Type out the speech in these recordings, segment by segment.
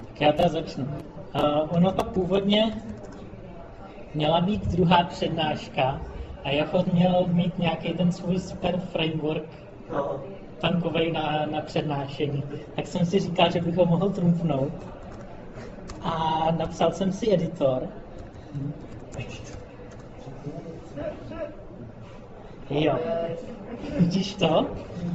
Tak já teda začnu. Ono to původně měla být druhá přednáška a Jachod měl mít nějaký ten svůj super framework tankovej na přednášení. Tak jsem si říkal, že bych ho mohl trumfnout. A napsal jsem si editor. Jo. Vidíš to?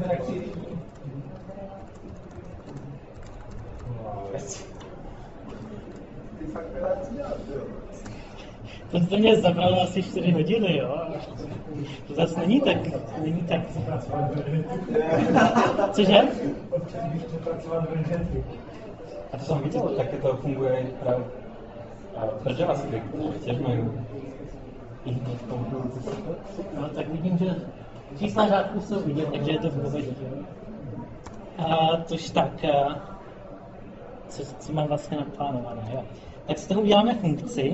To mě zabralo asi 4 hodiny, jo? To zase není tak. Cože? A to jsem viděl, tak to funguje pro JavaScript, těž mají no, tak vidím, že čísla řádků jsou vidět, takže je to v pohodě. Tož tak, co mám vlastně naplánované, jo. Tak z toho uděláme funkci.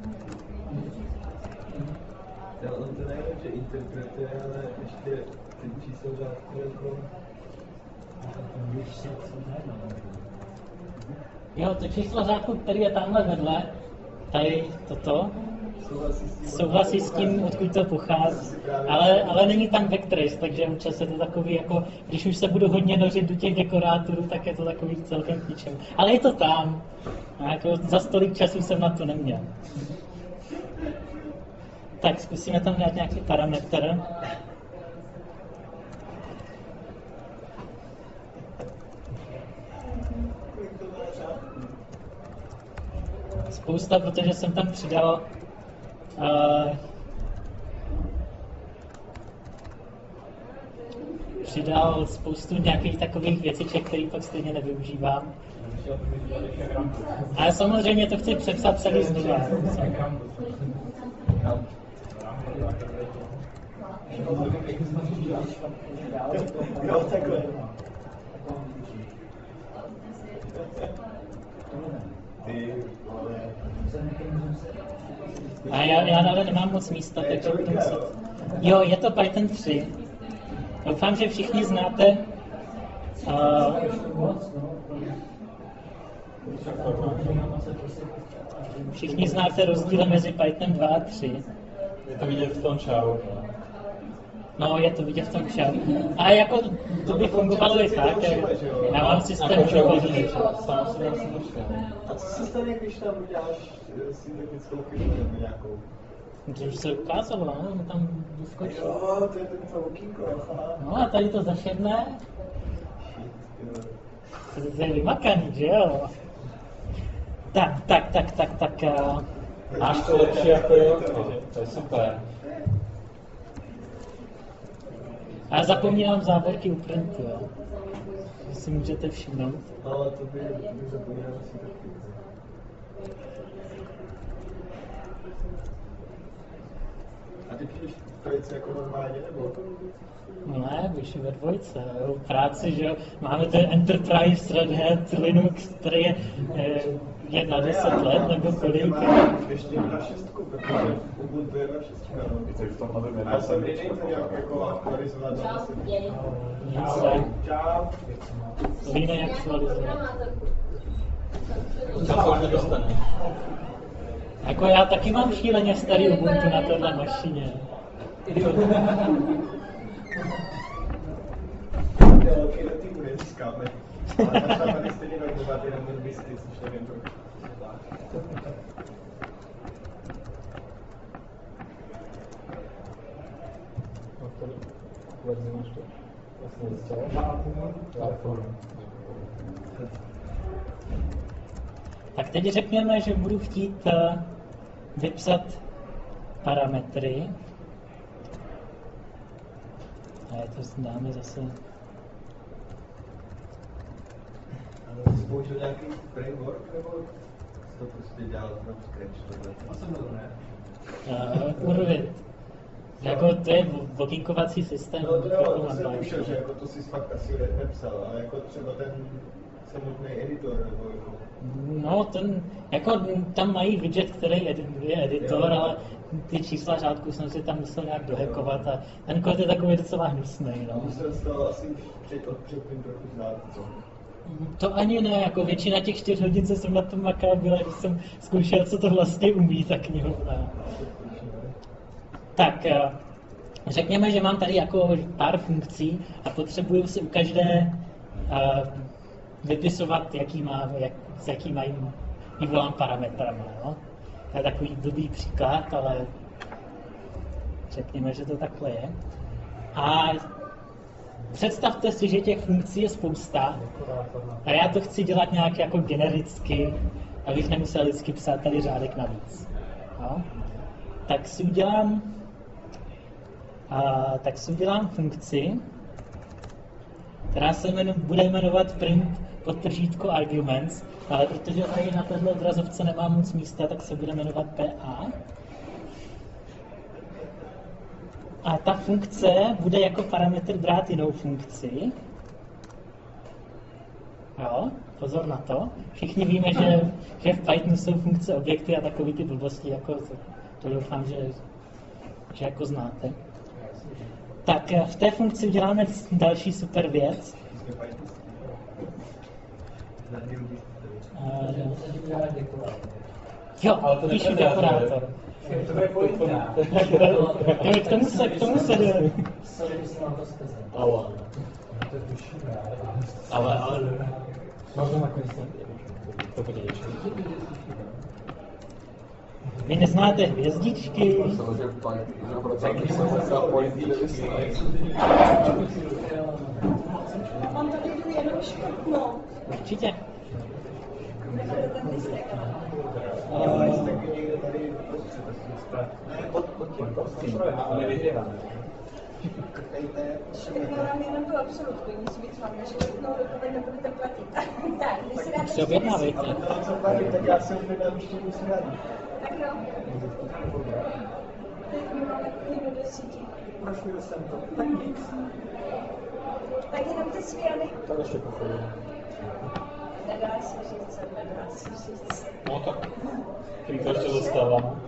On to nejenom, že interpretuje, ale ještě ty číslo řádku jako... Jo, to číslo řádku, který je tamhle vedle, tady toto, souhlasí s tím, odkud to pochází, ale není tam backtrace, takže občas je to takový, jako, když už se budu hodně nořit do těch dekorátorů, tak je to takový celkem k ničemu. Ale je to tam. A jako za tolik času jsem na to neměl. Tak zkusíme tam dát nějaký parametr. Spousta, protože jsem tam přidal spoustu nějakých takových věciček, které pak stejně nevyužívám. Ale samozřejmě to chci přepsat celý znovu. Jo, takhle. A já ale nemám moc místa, takže budu muset... Jo, je to Python 3. Doufám, že všichni znáte... Všichni znáte rozdíl mezi Python 2 a 3. Je to vidět v tom čau. No, je to vidět v tom čau. A jako to by fungovalo i tak. Já mám systém převozený. A co se stane, když tam uděláš syntetickou chybu nebo nějakou? To už se ukázalo, no, tam vyskočil. Jo, to je to okýnko, no a tady to zašedne. To je vymakaný, že jo? Tak. Máš to lepší jako jo, to je super. A zapomínám závorky u printu, jo. To si můžete všimnout. Ale to by zapomínal asi taky. A ty píšeš v trojici jako normálně, nebo? No ne, píšu ve dvojce, jo. Práci, že jo. Máme ten Enterprise Red Hat Linux, který je na 10 let, nebo kolik. Ještě na 6, protože Ubuntu je na 6. A já jsem nejde to nějak jako aktualizovat na 10. Čau. To jiné aktualizovat. Čau se už nedostane. Jako já taky mám šíleně starý Ubuntu na téhle mašině. Velký do týmu nezískáme. Ale tam tady stejně normovat jenom ten bisky, což nevím proč. Tak teď řekněme, že budu chtít vypsat parametry. A to dáme zase. Ale jsi použil nějaký framework, nebo jsi to prostě dělal from scratch? To jsem dobré. Urvit. Jako to je okýnkovací systém. No to jo, to jsem ušel, že jako to si fakt asi nepsal, ale jako třeba ten samotný editor, nebo jako... No, ten, jako tam mají widget, který je editor, jo. Ale ty čísla řádků jsem si tam musel nějak dohekovat a ten kód je takový docela hnusný, no. Musel z toho asi předtím trochu znát, co? To ani ne, jako většina těch 4 hodin, co jsem na tom makal, byla, když jsem zkoušel, co to vlastně umí, ta knihovna. Tak, řekněme, že mám tady jako pár funkcí a potřebuju si u každé vypisovat, s jakýma jim volám parametrama. No? To je takový blbý příklad, ale řekněme, že to takhle je. A představte si, že těch funkcí je spousta a já to chci dělat nějak jako genericky, abych nemusel vždycky psát tady řádek navíc. No? Tak si udělám funkci, která se bude jmenovat print podtržítko arguments, ale protože tady na této obrazovce nemám moc místa, tak se bude jmenovat PA. A ta funkce bude jako parametr brát jinou funkci. Jo, pozor na to. Všichni víme, že v Pythonu jsou funkce objekty a takový ty blbosti, jako to doufám, že jako znáte. Tak v té funkci uděláme další super věc. Jo, píšu dekorátor. K tomu se jde. Ale možná nakonec to bude ještě. Vy neznáte hvězdičky? Mám tady jdu jenom škrtnout. Určitě. Škrtnu nám jenom tu absolutku, nic víc vám neškrtnou, dokud nebudete platit. Tak, když si dáte Se objednávejte. Tak já si objednám ještě nic rádi. Tak jo. Teď my máme knihu do 10. Prošel jsem to. Tak nic. Tak jenom ty svěny. To ještě pochodím. Nedá se říct, nedá se říct. No tak, tím to ještě dostávám.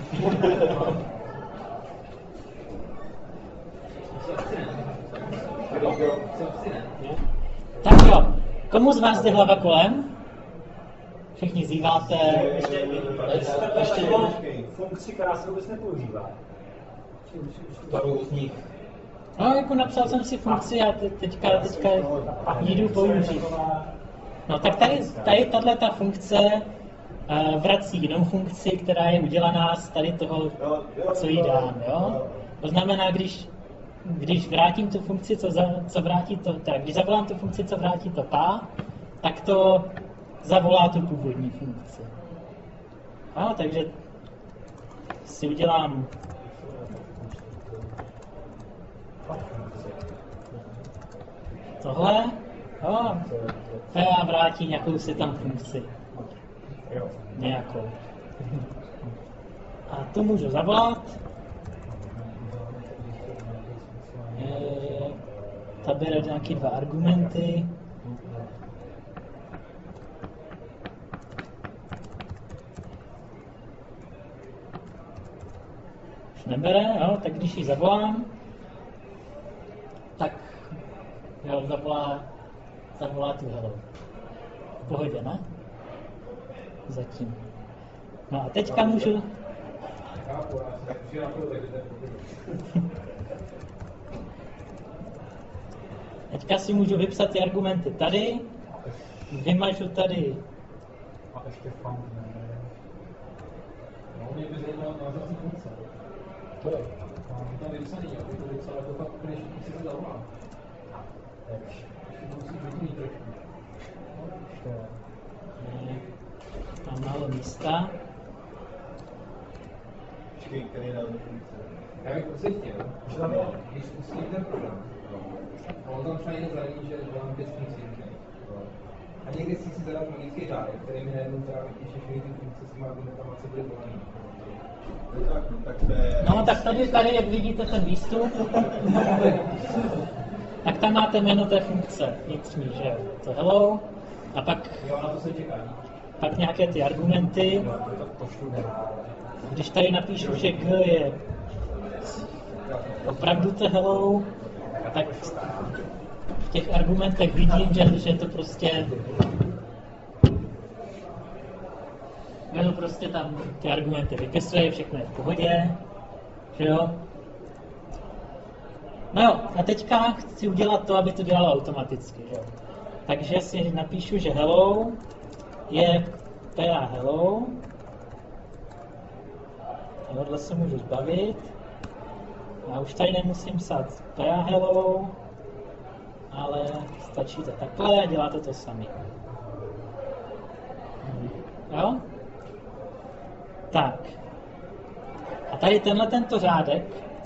Tak jo, komu z vás jde hlava kolem? Všichni zýváte. Ještě jednu funkci, která se vůbec nepoužívá. Kterou z nich? No, jako napsal jsem si funkci a teďka ji jdu použít. No tak tady tato funkce vrací jinou funkci, která je udělaná z tady toho, co jí dám, jo? To znamená, když vrátím tu funkci, co vrátí to, tak když zavolám tu funkci, co vrátí to pá, tak to zavolá tu původní funkci. No, takže si udělám tohle, jo, a vrátí nějakou si tam funkci. Nějakou. A to můžu zavolat. Ta bere nějaký 2 argumenty. Už nebere, jo, tak když ji zavolám, tak jo, zavolá tu hello. V pohodě, ne? Zatím. No a teďka můžu... Teďka si můžu vypsat ty argumenty tady, vymažu tady. A ještě fun. No, mě by zajímalo název funkce. To je. Mám tam vypsaný, aby to vypsal jako fakt, když si to zavolám. Takže musím vypnít trošku. Mám málo místa. Který je na funkce. Já bych prostě chtěl, že tam je, když spustím ten program, a on tam třeba někde zraní, že mám 5 funkcí. A někdy si zadat magický řádek, který mi najednou teda vypíše všechny ty funkce s těma argumentama, co bude volaný. No tak tady, jak vidíte ten výstup, tak tam máte jméno té funkce vnitřní, že jo, to hello, a pak, Jo, na to se čeká. pak nějaké ty argumenty. Když tady napíšu, že G je opravdu to hello, tak těch argumentech vidím, že to prostě... Že to prostě tam ty argumenty vypisuje, všechno je v pohodě, že jo? No jo, a teďka chci udělat to, aby to dělalo automaticky, že jo? Takže si napíšu, že hello je PA hello. Tohle se můžu zbavit. Já už tady nemusím psát PA hello, ale stačí to takhle a děláte to sami. Jo? Tak. A tady tento řádek,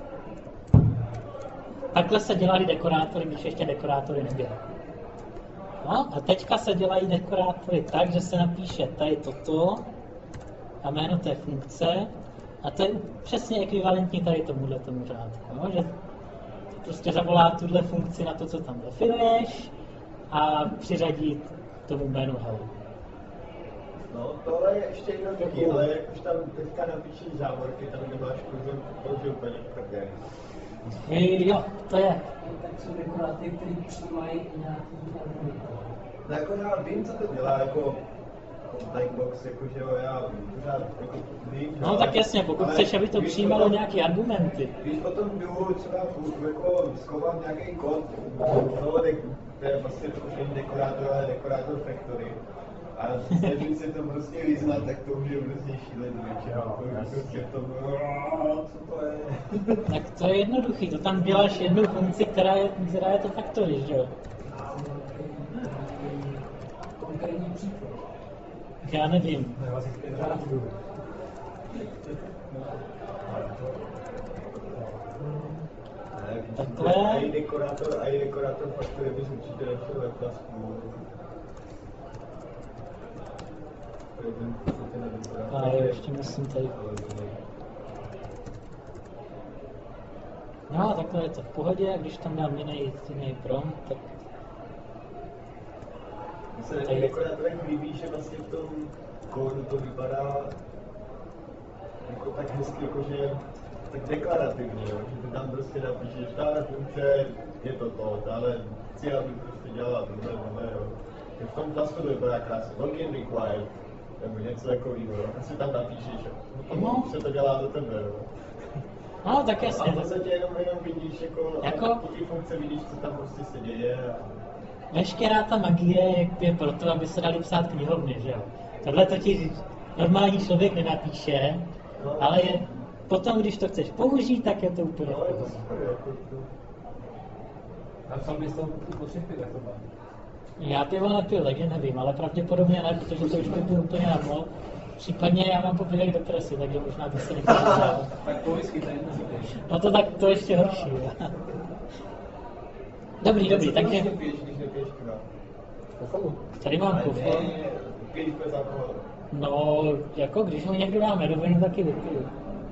takhle se dělali dekorátory, když ještě dekorátory nebyly. No a teďka se dělají dekorátory tak, že se napíše tady toto a jméno té funkce a to je přesně ekvivalentní tady tomu řádku. No? Že prostě zavolá tuhle funkci na to, co tam definuješ a přiřadí tomu jménu hello. No, tohle je ještě jednoduchý, ale jak už tam teďka napíšeš závorky, tam nemáš pouze úplně prdě. Jo, to je. Tak jsou dekoráty, které přijímají nějaký argument. No jako já vím, co to dělá, jako Blackbox, jakože jo, já pořád jako vím. No tak jasně, pokud chceš, aby to přijímalo nějaké argumenty. Když potom jdu třeba jako zkoumat nějaký kód, to je vlastně trochu dekorátor, ale dekorátor factory. A snažím se to prostě vyznat, tak to už je prostě šílený, co to je? Tak to je jednoduchý, to tam děláš jednu funkci, která je to factory, že jo? Konkrétní příklad. Já nevím. Takhle. A i dekorátor factory bys určitě našel ve plasku. A jo, ještě musím tady... No, takhle je to v pohodě, a když tam dám jiný prompt, tak... Mně se na těch dekorátorech líbí, že vlastně v tom kódu to vypadá jako tak hezky, jakože tak deklarativně, jo? Že ty tam prostě napíšeš, tahle funkce je to, tahle chci, aby prostě dělala tohle, jo. V tom plasku to vypadá krásně, login required, nebo něco takového, jo. Asi tam napíšeš, no, se to dělá do tebe, jo. No, tak jasně. A v podstatě jenom vidíš, jako ty funkce vidíš, co tam prostě se děje. Veškerá ta magie je proto, aby se dali psát knihovny, že jo. Tohle totiž normální člověk nenapíše, ale potom, když to chceš použít, tak je to úplně v pohodě. A psal bys to po 3 pivech to baví? Já pivo nepiju, takže nevím, ale pravděpodobně ne, protože to už by bylo úplně nadmo. Případně já mám po pivech depresi, takže možná bych se někdo vzal. Tak po whisky tady musíš. No to tak, to ještě horší. Dobrý, takže... Tady mám kufr. No, jako když mu někdo dá medovinu, taky vypiju.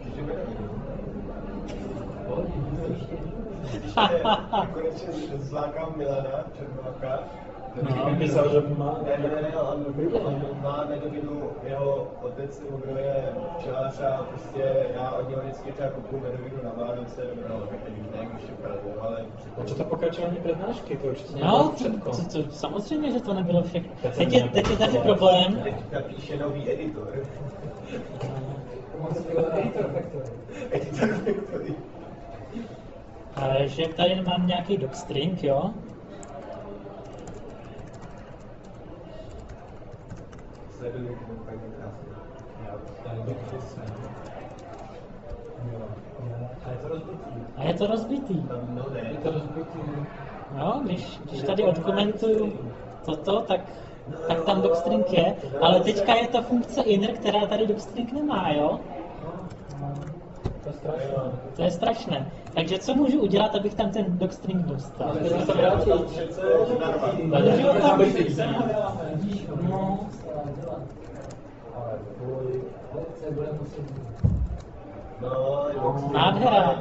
Konečně zlákám Milana Černováka. No, písal, že má... Ne, on má medovinu, jeho otec, kdo je včelař a prostě já od něho vždycky třeba kupuju medovinu na Vánoce, nebo tak nevím, ne, když je pravdu, ale... A co to pokračování přednášky, to určitě no, samozřejmě, že to nebylo všechno. Teď je tady problém. Teď napíše nový editor. Editor Factory. Že tady mám nějaký docstring, jo? Sleduju, to úplně krásně. A je to rozbitý. No ne. Je to rozbitý. No, když tady odkomentuju toto, tak tam docstring je, ale teďka je to funkce inner, která tady docstring nemá, jo? To je strašné. To je strašné. Takže co můžu udělat, abych tam ten docstring dostal? Ale to se vrátí. Můžu ho tam No, ale bude muset nádhera.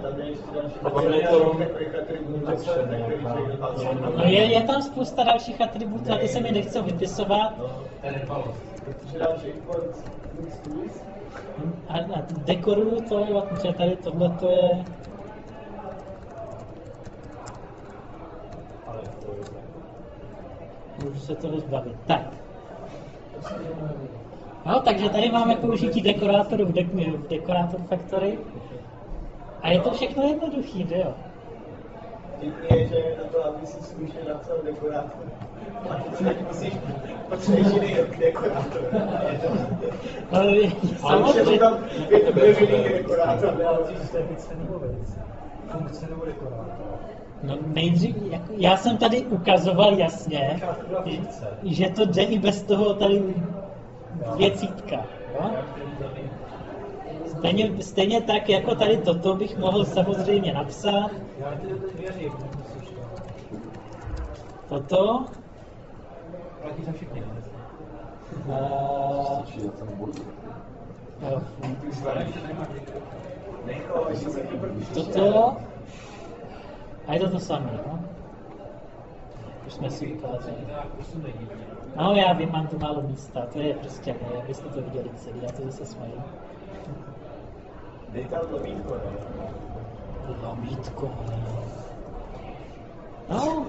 No je tam spousta dalších atributů a ty se mi nechcou vypisovat. A dekoruju to, jo, protože tady tohle to je... Můžu se toho zbavit. Tak. No, takže tady máme použití dekorátorů v Decorator Factory. A je to všechno jednoduchý, že jo? Vtipný je, že na to, aby si slušně napsal dekorátor, tak musíš potřebuješ jiný dekorátor. Ale A už je to tam 5 milioných dekorátorů. Funkce nebo dekorátor. no nejdřív, jako, já jsem tady ukazoval jasně, že to jde i bez toho tady věcítka. Jo? Stejně tak, jako tady toto bych mohl samozřejmě napsat. Já ti věřím, musíš to. Toto. Platí za všechny. Jo, toto. A je to to samé, no? Už jsme si ukázali. No já vím, mám tu málo místa, to je prostě ne, abyste to viděli celý, já to zase smají. Dej tam lomítko, ne? Lomítko, no,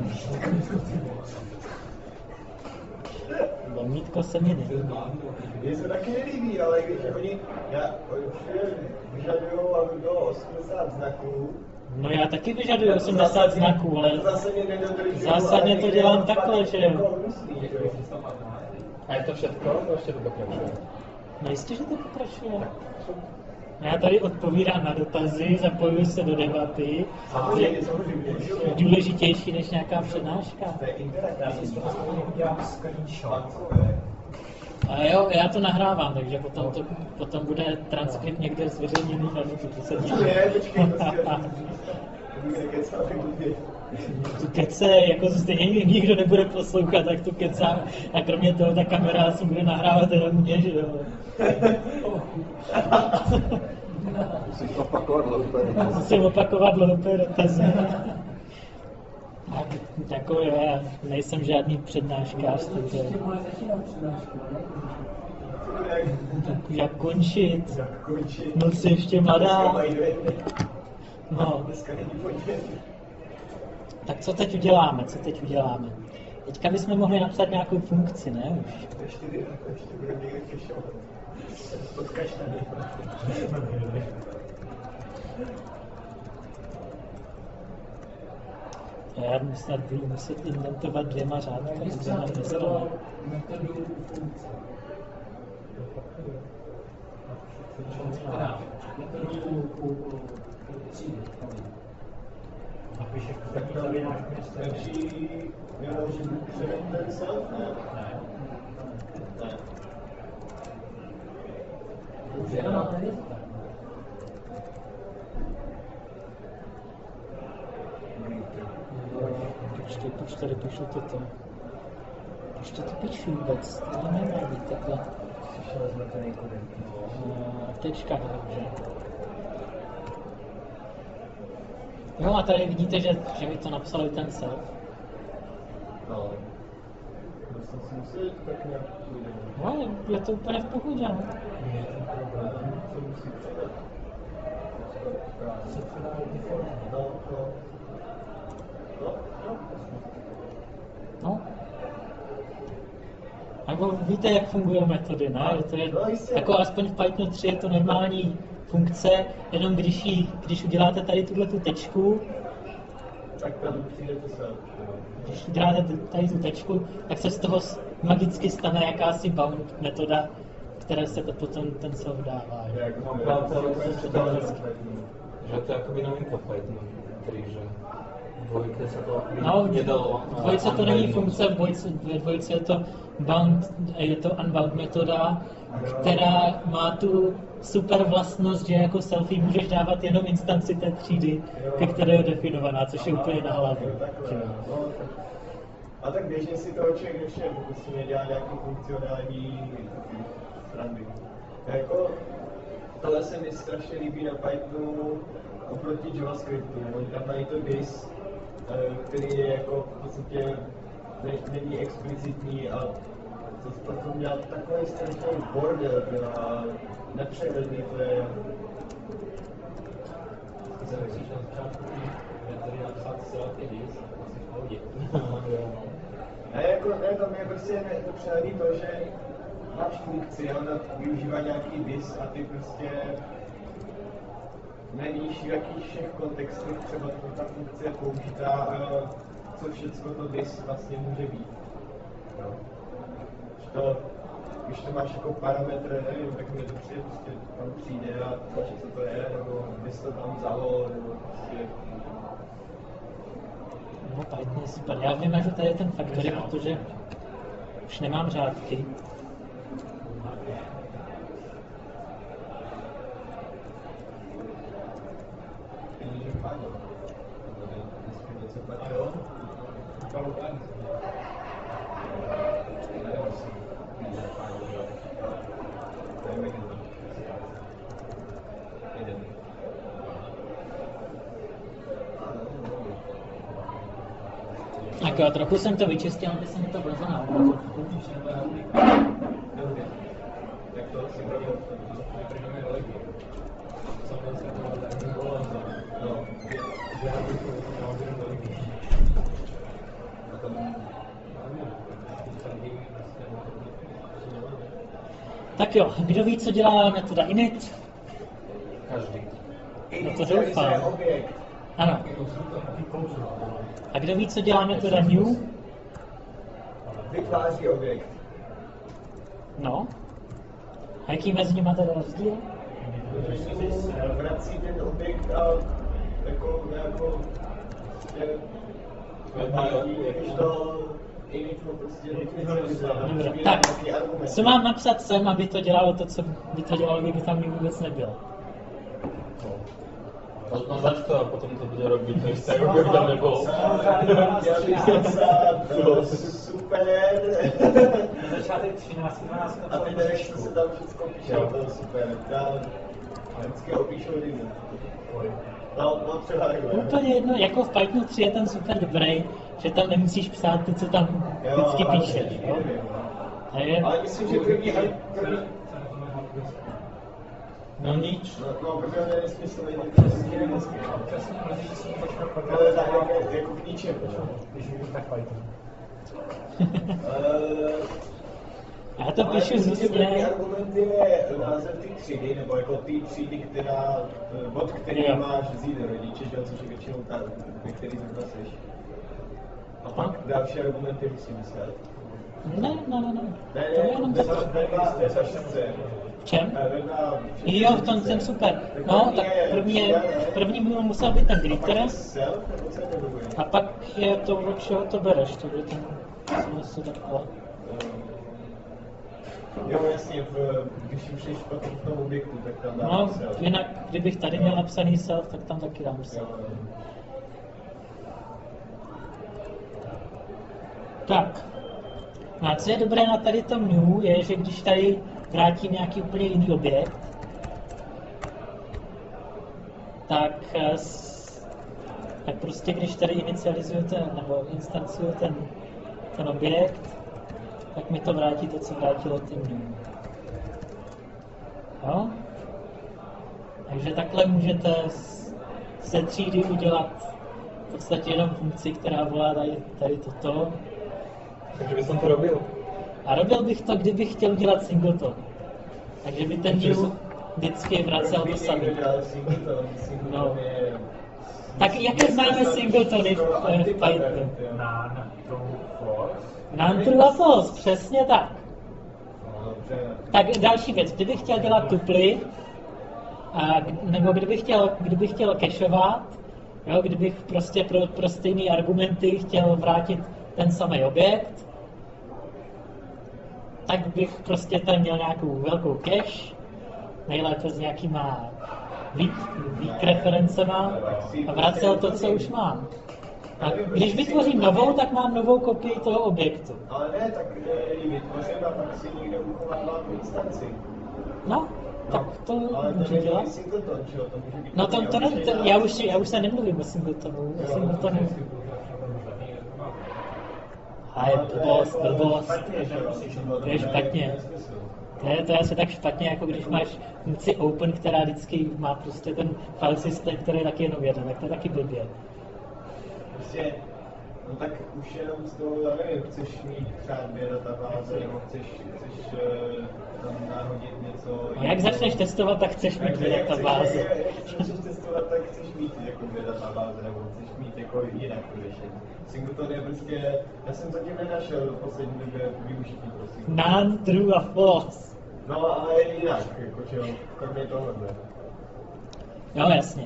lomítko se mi nelíbí. Mně se taky nelíbí, ale když oni vyžadují, aby bylo 80 znaků. No já taky vyžaduju 80 znaků, ale zásadně to dělám takhle, že jo. A je to všechno? To ještě to pokračuje. No jistě, že to pokračuje. Já tady odpovídám na dotazy, zapojuji se do debaty. Je důležitější než nějaká přednáška. Já si z toho udělám screenshot. A jo, já to nahrávám, takže potom bude transkript někde zveřejněný na YouTube. Se tu kece, jako stejně nikdo nebude poslouchat, tak tu kecám. A kromě toho ta kamera si bude nahrávat jenom mě, že jo. Musím opakovat dlouhé dotazy. Jako já nejsem žádný přednáškář, takže... Jak končit? No jsi ještě mladá. No. Tak co teď uděláme? Teďka bychom mohli napsat nějakou funkci, ne už? Já snad budu muset inventovat 2 řádky. Tak to je lepší, jenom, že bych ten self, ne? Ne. Počkej, proč tady píšu toto? Proč to píšu vůbec? To nemá být takhle. Tečka, dobře. Jo, a tady vidíte, že mi to napsal i ten self. No. Jsem si musel tak nějak půjde. No, je to úplně v pohodě. Co musí předat? No. Nebo víte, jak fungují metody, ne? To je, jako aspoň v Pythonu 3 je to normální funkce, jenom když uděláte tady tu tečku, tak tam přijde to self. když uděláte tady tu tečku, tak se z toho magicky stane jakási bound metoda, které se to potom ten self dává. Že to je jakoby novinka v Pythonu, který, že v dvojce se to No, nedalo. v dvojce to není funkce, ve dvojce je to unbound metoda, která má tu super vlastnost, že jako selfie můžeš dávat jenom instanci té třídy, ke které je definovaná, což je úplně na hlavu. A tak běžně si toho člověk ještě prostě nedělá nějaký funkcionální srandy. Jako, tohle se mi strašně líbí na Pythonu oproti JavaScriptu. Oni tam mají to this, který je jako v podstatě není explicitní a to potom měl takový strašný bordel a nepřehledný to je. Se musíš na začátku tady napsat celé ty dis, asi v pohodě. Ne, tam je prostě přehledný to, že máš funkci, ona využívá nějaký dis a ty prostě nevíš, v jakých všech kontextech třeba ta funkce je použitá, co všechno to dis vlastně může být. No. Když to máš jako parametr, nevím, tak mi to přijde, prostě tam přijde a tlačí, co to je, nebo bys to tam vzalo, nebo prostě... No, Python je super. Já vymažu tady ten factory, protože už nemám řádky. Tak jo, trochu jsem to vyčistil, aby se mi to vlezlo na obrazovku. Tak to si pravil. Tak jo, kdo ví, co dělá metoda init? Každý. No to doufám. Objekt. Ano. A kdo ví, co dělá metoda new? Vytváří objekt. No. A jaký mezi nimi tady rozdíl? Vrací ten objekt a jako nějakou když to initno prostě Dobře, tak, co mám napsat sem, aby to dělalo to, co by to dělalo, kdyby tam vůbec nebylo? Označ to a potom to bude robiť, než sa aby tam nebolo. Super. Na začátek 13. A ty než se tam všechno píšou, to je super. Já vždycky ho píšou jiný. No třeba takhle. Úplně jedno, jako v Pythonu 3 je ten super dobrý, že tam nemusíš psát to, co tam vždycky píšeš. Jo? Ale myslím, že první No nič. no, protože to je nesmysl, že ale tak jako k ničem. Když můžu, tak Python. Já to píšu První zůstně. argument je název té třídy, nebo jako té třídy, která, od který Jo. máš vzít rodiče, že? Což je většinou ta, ve který zrovna seš. A pak další argumenty musí myslet. Ne. Ne, To je jenom tak. V čem? Jo, v tom jsem super. No, tak první by musel být ten greeter, a pak je to, od čeho to bereš, takže ten se takhle. Jo, jasně, když už jsi v tom objektu, tak tam dám No, self. jinak, kdybych tady měl napsaný self, tak tam taky dám self. Tak. No a co je dobré na tady tom new, je, že když tady vrátím nějaký úplně jiný objekt, tak prostě když tady inicializujete nebo instanciujete ten objekt, tak mi to vrátí to, co vrátilo tím new. Jo? Takže takhle můžete ze třídy udělat v podstatě jenom funkci, která volá tady toto. Takže by som to robil. A robil bych to, kdybych chtěl dělat singleton. Takže by ten new vždycky vracel to samé. No. Tak jaké známe singletony v Pythonu? Non-true a false, přesně tak. Tak další věc, kdybych chtěl dělat tuply, nebo kdybych chtěl cachovat, jo, kdybych prostě pro stejné argumenty chtěl vrátit ten samý objekt, tak bych prostě tam měl nějakou velkou cache, nejlépe s nějakýma weak referencema a vracel to, co už mám. A když vytvořím novou, tak mám novou kopii toho objektu. Ale ne, tak ji vytvořím a pak si někde uchovávám instanci. No, tak to Ale to může není dělat. singleton, že jo? To může být No to ne, já už se nemluvím o singletonu. A je blbost. To je špatně. To je asi tak špatně, jako když máš funkci open, která vždycky má prostě ten file system, který je taky jenom jeden, tak to je taky blbě. Prostě No tak už jenom z toho, já nevím, chceš mít třeba 2 databáze, nebo chceš tam nahodit něco. No, jak začneš testovat, tak chceš mít 2 databáze. Jak začneš testovat, tak chceš mít jako 2 databáze, nebo chceš mít jako jinak řešení. Singleton je prostě, já jsem zatím nenašel do poslední době využití pro Singleton. None, true a false. No ale jinak, jakože kromě tohohle. Jo, jasně.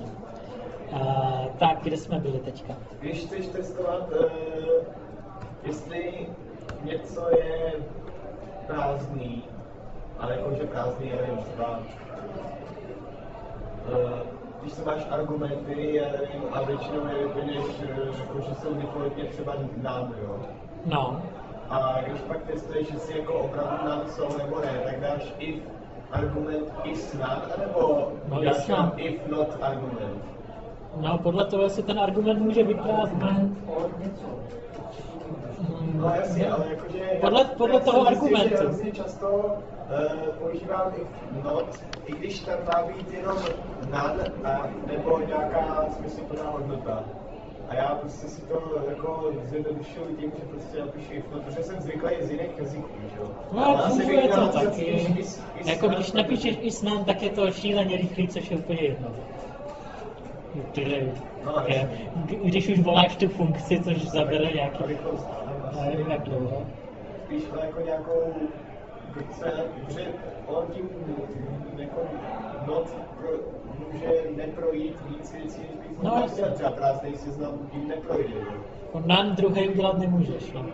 Tak, kde jsme byli teďka? Když chceš testovat, jestli něco je prázdný, ale jakože prázdný je třeba, když se máš argumenty, já nevím, a většinou je vyplněš, jakože jsou defaultně třeba nám, jo? No, A když pak testuješ, jestli jako opravdu nám jsou nebo ne, tak dáš if argument is not, anebo No, dáš is tam not. if not argument. no, podle toho, jestli ten argument může být prázdný. No jasně, ale jakože... Podle toho argumentu. Já hrozně často používám if not, i když tam má být jenom none a nebo nějaká smysluplná hodnota. A já prostě si to jako zjednodušuju tím, že prostě napíšu if not, protože jsem zvyklý z jiných jazyků, že jo. No, funguje to napsat taky. is Jako not, když napíšeš isnám, tak je to šíleně rychlý, což je úplně jedno. No, Když už voláš tu funkci, což zabere nějaký... rychlost. Nevím, jak dlouho. Spíš jako nějakou, že on tím jako not může neprojít víc věcí, než bych No, chtěl, třeba prázdnej seznam tím neprojde. On nám druhý udělat nemůžeš. No.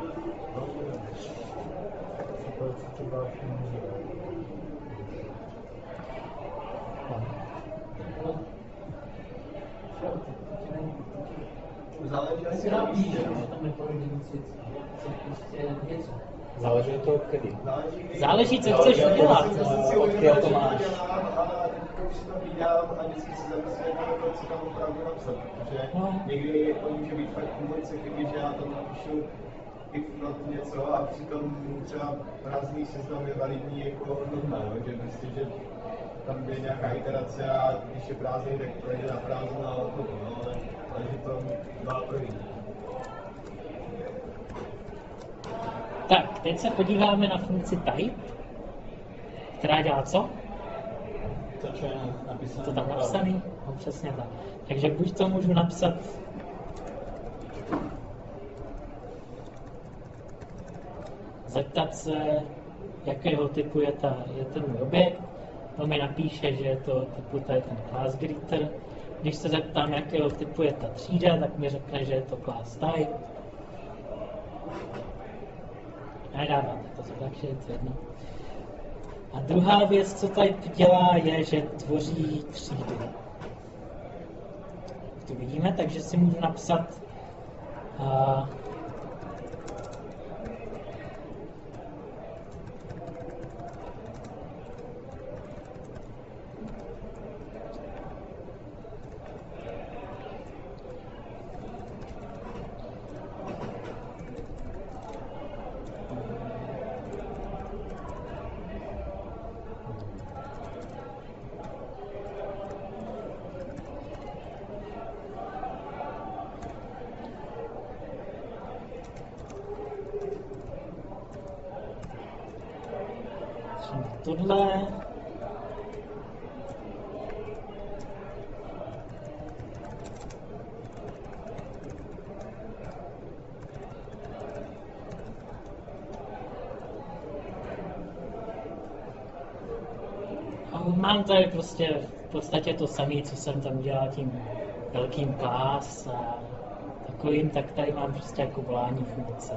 Záleží asi Si na napíš, místě. že tam neprojde víc věcí. Chce prostě něco. Záleží od toho, kdy. Záleží, co chceš udělat. Odkud to máš. A teďka už si to hlídám a vždycky si zamyslím na to, co tam opravdu napsat. Protože No. někdy to může být fakt velice chyby, že já tam napíšu if not něco a přitom třeba prázdný seznam je validní jako hodnota, že prostě, že tam je nějaká iterace a když je prázdný, tak projde na prázdnou a hodnotu, no, ale že to má projít. Tak, teď se podíváme na funkci type, která dělá co? To, co je napísané. To tam napsaný? No, přesně tak. Takže buď to můžu napsat zeptat se, jakého typu je ten můj objekt. To mi napíše, že je to typu tady ten class greeter. Když se zeptám, jakého typu je ta třída, tak mi řekne, že je to class type. Nedáváme to, takže je to jedno. A druhá věc, co type dělá, je, že tvoří třídy. Tu vidíme, takže si můžu napsat tohle. A mám tady prostě v podstatě to samé, co jsem tam udělal tím velkým class a takovým, tak tady mám prostě jako volání funkce.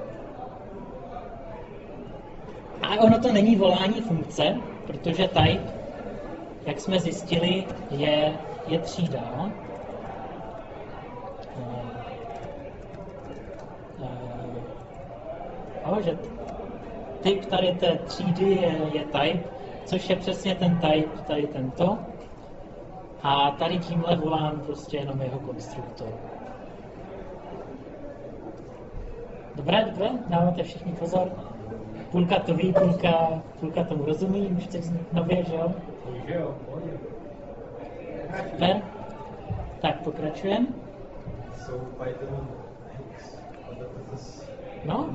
A ono to není volání funkce, protože type, jak jsme zjistili, je třída. No? Že typ tady té třídy je type, což je přesně ten type, tady tento. A tady tímhle volám prostě jenom jeho konstruktor. Dobré, dáváte všichni pozor. Půlka to ví, půlka tomu rozumí, už teď nově, že jo? Super. Tak, pokračujeme. Jsou Pythonu No,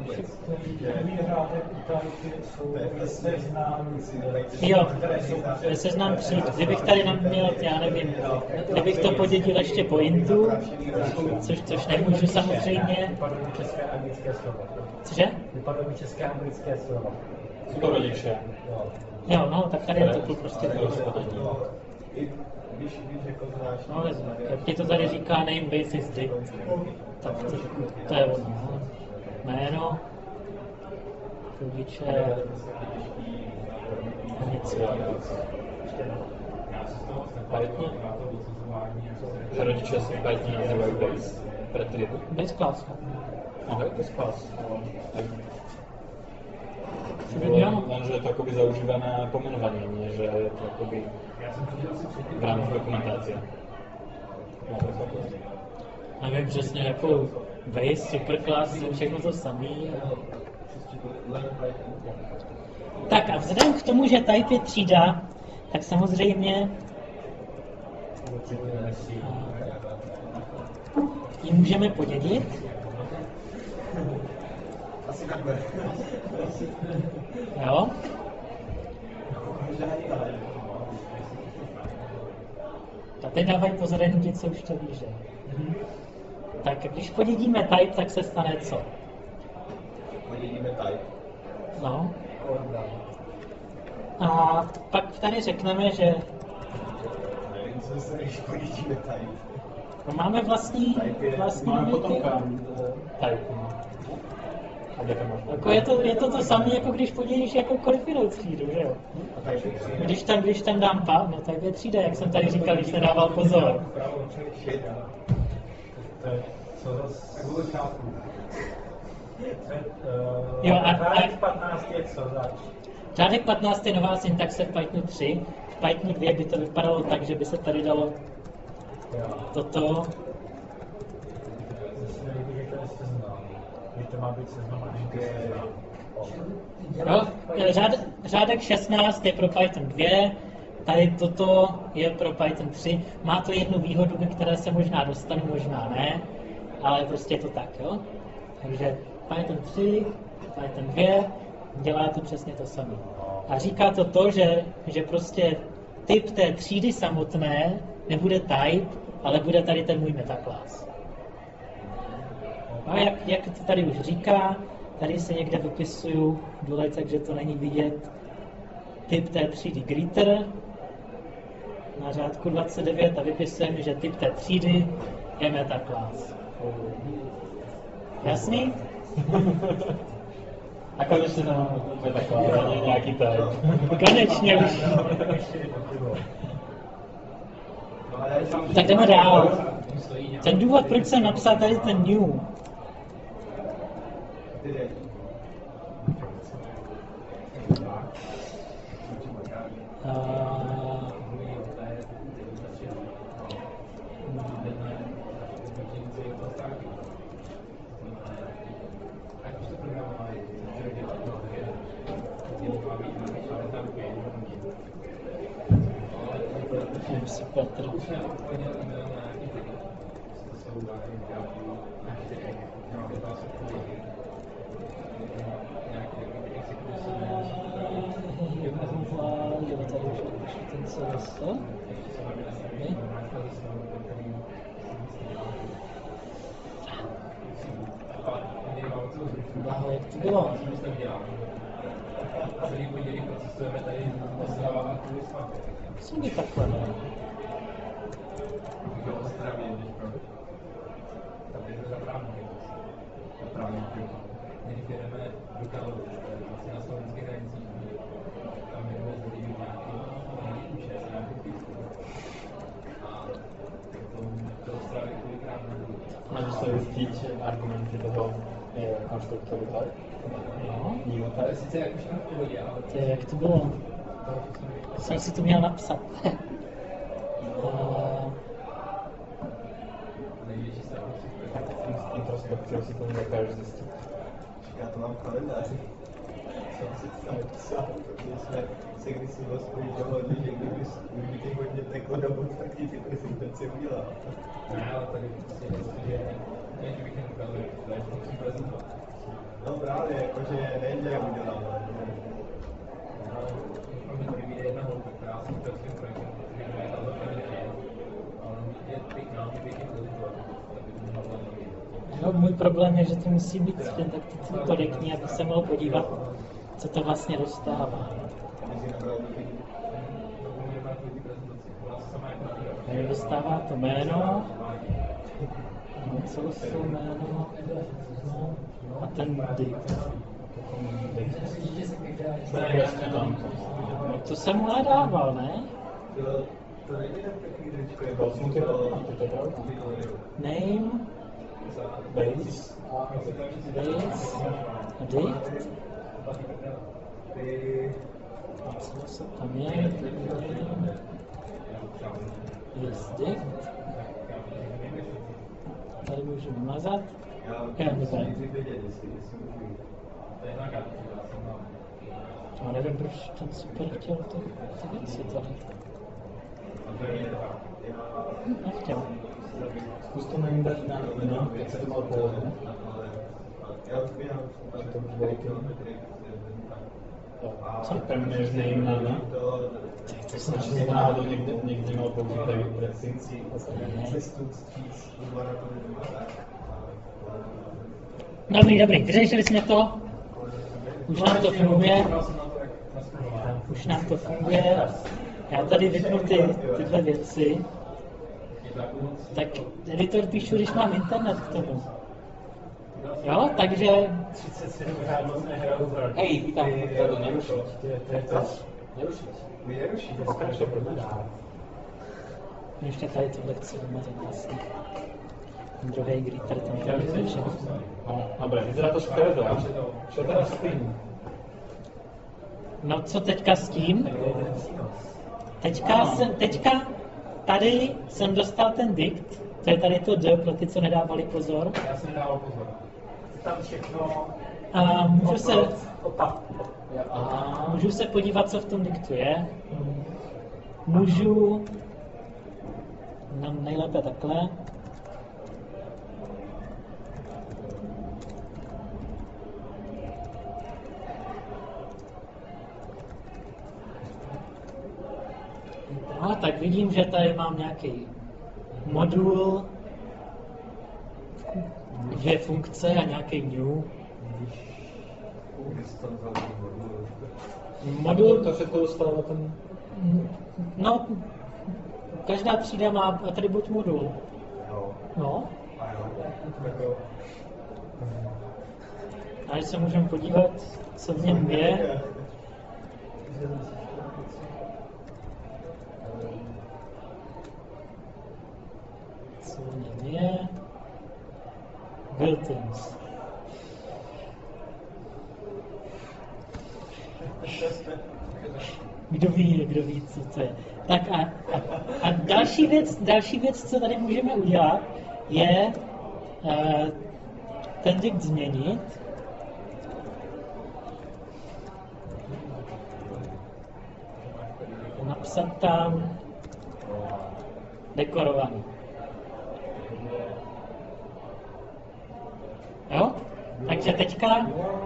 Jo, jo, seznam tříd. Kdybych tady měl, já nevím, kdybych to podědil ještě po intu, což nemůžu samozřejmě. Vypadlo mi české a anglické slovo. Cože? Vypadlo mi české a anglické slovo. Jsou to rodiče. Jo, no, tak tady je to prostě no, víš, jako znáš. no, jak ti to tady říká name basis dict, tak to je ono. No. Jméno, rodiče, a nic. Python. Že rodiče se Python nazývají base. Pretribu. Base class. Aha, to je class. Jo. Lenže je to jakoby zaužívané pomenování, nie že je to jakoby v rámci dokumentace. No, to je takové. Nevím přesně, jako base, superclass, jsou všechno to samý. Tak a vzhledem k tomu, že type je třída, tak samozřejmě ji můžeme podědit. Asi takhle. Jo? A teď dávají pozor jen ti, co už to ví, že? Tak když podědíme type, tak se stane co? Podědíme type. No. A pak tady řekneme, že Nevím, co se když podědíme type. no, máme vlastní Máme potom typ. type. No. A kde to máš? Jako je to samé, jako když podělíš jakoukoliv jinou třídu, že jo? A type je 3. Když tam dám no type je třída, jak jsem tady říkal, když nedával pozor. Co zase? Jo, a Řádek 15 je co zač? řádek 15 je nová syntaxe v Pythonu 3, v Pythonu 2 by to vypadalo tak, že by se tady dalo toto. Zase nevíte, že to je seznam. Že to má být seznam a že to je seznam. Jo, řádek 16 je pro Python 2, tady toto je pro Python 3. Má to jednu výhodu, ke které se možná dostanu, možná ne, ale prostě je to tak, jo. Takže Python 3, Python 2, dělá to přesně to samé. A říká to, že prostě typ té třídy samotné nebude type, ale bude tady ten můj metaclass. No, jak to tady už říká, tady se někde vypisuju dole, takže to není vidět, typ té třídy greeter na řádku 29 a vypisujeme, že typ té třídy je metaclass. Jasný? A konečně tam máme taková nějaký type. Konečně už. Tak jdeme dál. Ten důvod, proč jsem napsal tady ten new, Petr. Jak to bylo? Co mi takhle, ne? Máš se zjistit argumenty toho konstruktoru type? No, New To je type? sice jak už v pohodě, ale to je, jak to bylo? Jsem si to měl napsat. největší stranu Introspektivou si to nedokážeš zjistit. Já to mám v kalendáři. Jsem si tam psal, protože jsme se kdysi vlastně dohodli, že kdyby tě hodně teklo do bodu, tak ti ty prezentace udělal. ne, ale tady prostě je, že Ne, že bych jen ukázal, že to musím prezentovat. No právě, jakože nejen, že jak udělám, ale Mě to vyvíje jedna holka, která si chce s tím projektem, protože mě je tam začne a ono je pěkná, mě pěkně prezentovat, tak by to mohla byla dobrý. No, můj problém je, že to musí být syntakticky korektní, aby se mohl podívat, co to vlastně dostává. Tady dostává to jméno, co jsou jméno a ten dikt. No, to jsem mu dával, ne? to není ten pěkný tričko, je Name, base, dict. Co tam je? Yes, dict. Tady můžu vymazat. Já nevím. Já nevím, proč ten super chtěl ty věci tady. Nechtěl. Zkus to najít dát na jiná, jak se to malo položit. Co? Tam než nejména. To se načím náhodou někde měl použít tady recenzi. Dobrý, vyřešili jsme to. Už nám to funguje. Už nám to funguje. Já tady vypnu tyhle věci. Tak editor píšu, když mám internet k tomu. Jo, takže... 37 žádnou nehraju. Hej, vítám. To nerušit. Nerušit. To skáče prodá. Ještě tady tohle chci vymazat vlastně. Druhý greeter tam je všechno. No, dobré, vyzerá to škaredo. Co teda s tím? No co teďka s tím? Teďka tady jsem dostal ten dikt, to je tady to D pro ty, co nedávali pozor. Já jsem nedával pozor. Tam všechno... A Aha. můžu se podívat, co v tom diktu je. Můžu... No, nejlépe takhle. No, tak vidím, že tady mám nějaký modul, 2 funkce a nějaký new. Modul, To všechno dostalo ten... no, každá třída má atribut modul. No. A když se můžeme podívat, co v něm je. Co v něm je? Built-ins. Kdo ví, co to je. Tak a další věc, co tady můžeme udělat, je ten dikt změnit. Napsat tam dekorovaný. Jo? Takže teďka,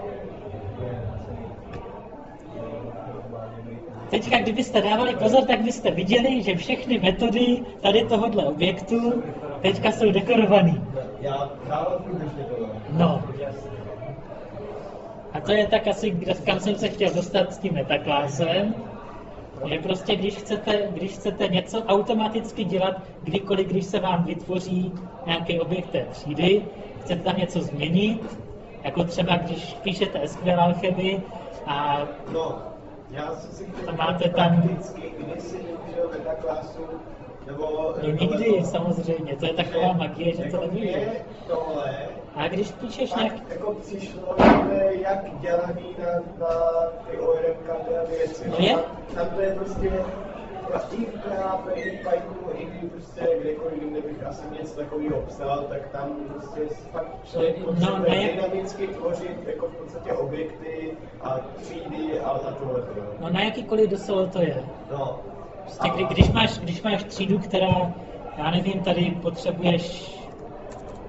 kdybyste dávali pozor, tak byste viděli, že všechny metody tady tohohle objektu teďka jsou dekorovaný. Já dával průběž dekorovaný. No. A to je tak asi, kam jsem se chtěl dostat s tím metaklásem, že prostě když chcete něco automaticky dělat, kdykoliv, když se vám vytvoří nějaký objekt té třídy, chcete tam něco změnit, jako třeba když píšete SQL alchemy a No, já jsem si chtěl máte tam- vždycky, když si využil metaklásu, nebo... no nikdy samozřejmě, to je taková magie, že to jako nevíš. mě tohle, A když píšeš nějak... tak jako přišlo, že jak dělaný na ty ORM karty a věci. No je? Tam to je prostě i v PHP, i v Pythonu, i kdy prostě kdekoliv, kdybych asi něco takového psal, tak tam prostě fakt člověk potřebuje dynamicky tvořit jako v podstatě objekty a třídy a tohle. No na jakýkoliv dosel to je. No. Prostě když máš třídu, která, já nevím, tady potřebuješ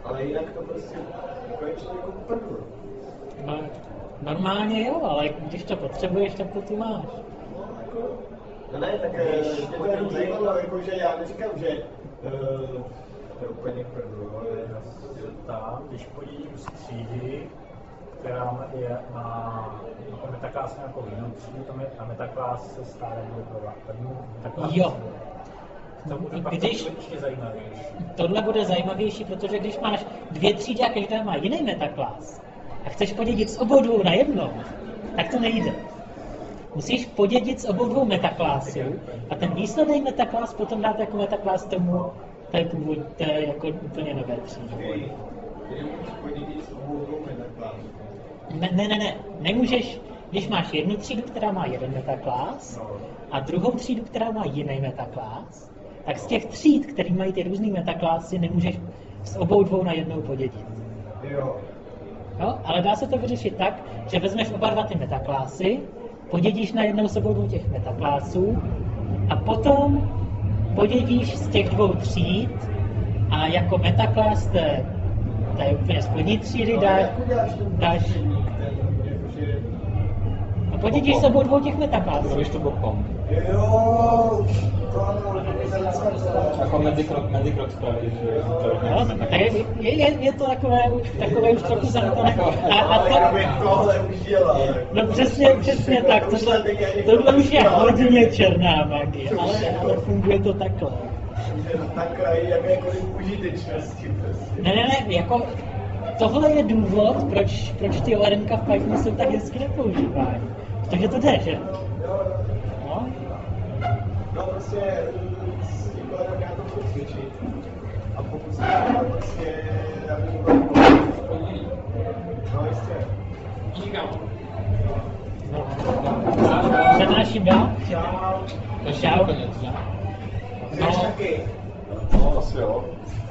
Ale jinak to prostě konečně jako prdlu. No, normálně jo, ale když to potřebuješ, tak to tu máš. No ne, tak mě to jenom zajímalo, jako, že já neříkám, že to je úplně prdlu, ale Tam, když podělím z třídy, která má metaklás nějakou jinou třídu, ta metaklás se stále bude provádět. Jo. To bude pak Když- ještě zajímavější. Tohle bude zajímavější, protože když máš 2 třídy a každá má jiný metaklás a chceš podědit z obou dvou na jedno, tak to nejde. Musíš podědit z obou dvou metaklásů a ten výsledný metaklás potom dát jako metaklás tomu, to je jako úplně nové třídy. Ty můžeš podědit s obou dvou metaklásů. Ne. Nemůžeš, když máš jednu třídu, která má jeden metaklás a druhou třídu, která má jiný metaklás, tak z těch tříd, které mají ty různý metaklásy, nemůžeš z obou dvou na jednou podědit. Jo. No, ale dá se to vyřešit tak, že vezmeš oba dva ty metaklásy, podědíš na jednou z obou dvou těch metaklásů a potom podědíš z těch 2 tříd a jako metaklás té úplně spodní třídy dáš a podědíš s obou dvou těch metaklásů. Zrobíš to bokom. Jo, Jako mezikrok spravíš, že No, tak je to takové už trochu zamknuté. tohle už dělá. No přesně tak, tohle už je hodně černá magie, ale funguje to takhle. Takhle jakékoliv užitečnosti prostě. Ne, jako tohle je důvod, proč ty ORMka v Pythonu jsou tak hezky nepoužívány. Protože to jde, že? No, No prostě jako já to budu cvičit. A pokud se to prostě já budu podělí. No jistě. přenáším já? Čau. Konec, že? Chceš taky? No, asi jo.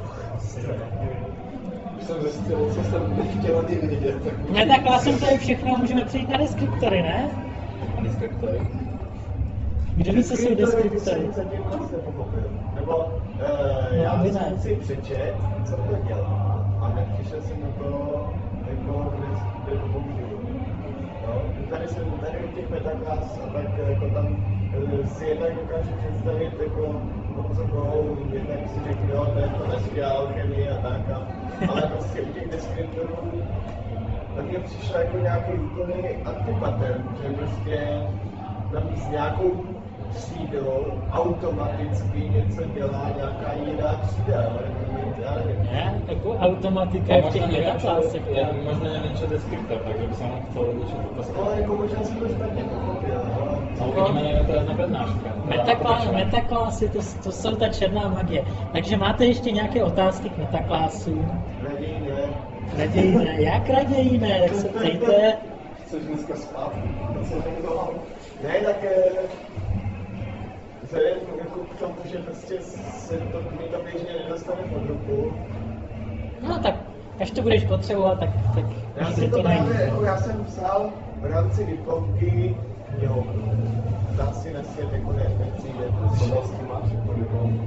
Už jsem zjistil, co jsem nechtěl ani vidět. Tak... Ne, tak jsem to je všechno, můžeme přejít na deskriptory, ne? Deskriptory. Kdo ví, co jsou deskriptory? Zatím moc nepochopil. Nebo já vy ne. jsem si přečet, co to dělá, a nepřišel jsem na to, jako, kde to použiju. No, tady u těch metaklas, tak jako tam si jednak dokážu představit, jako, co kohou, jednak si řeknu, jo, to neskvělá alchemie a tak, ale prostě u těch deskriptorů tak mě přišel jako nějaký úplný antipattern, že prostě tam s nějakou třídou automaticky něco dělá nějaká jiná třída, ale já nevím. Ne, jako automatika je v těch metaklasech. Možná něco deskriptor, takže by se nám chtělo něco popasovat. No, jako možná jsem to špatně pochopil, no. No, uvidíme to na přednáška. Metaklasy, to jsou ta černá magie. Takže máte ještě nějaké otázky k metaklasům? Raději ne. Raději ne. Jak raději ne? Tak se ptejte. Chceš dneska spát? Ne, tak vzhledem jako k tomu, že prostě se mi to běžně nedostane pod ruku. No tak, až to budeš potřebovat, tak Já někde si to najde. právě, jako já jsem psal v rámci diplomky knihovnu. Tam si na svět jako nepřijde. Co vlastně máš jako diplomku?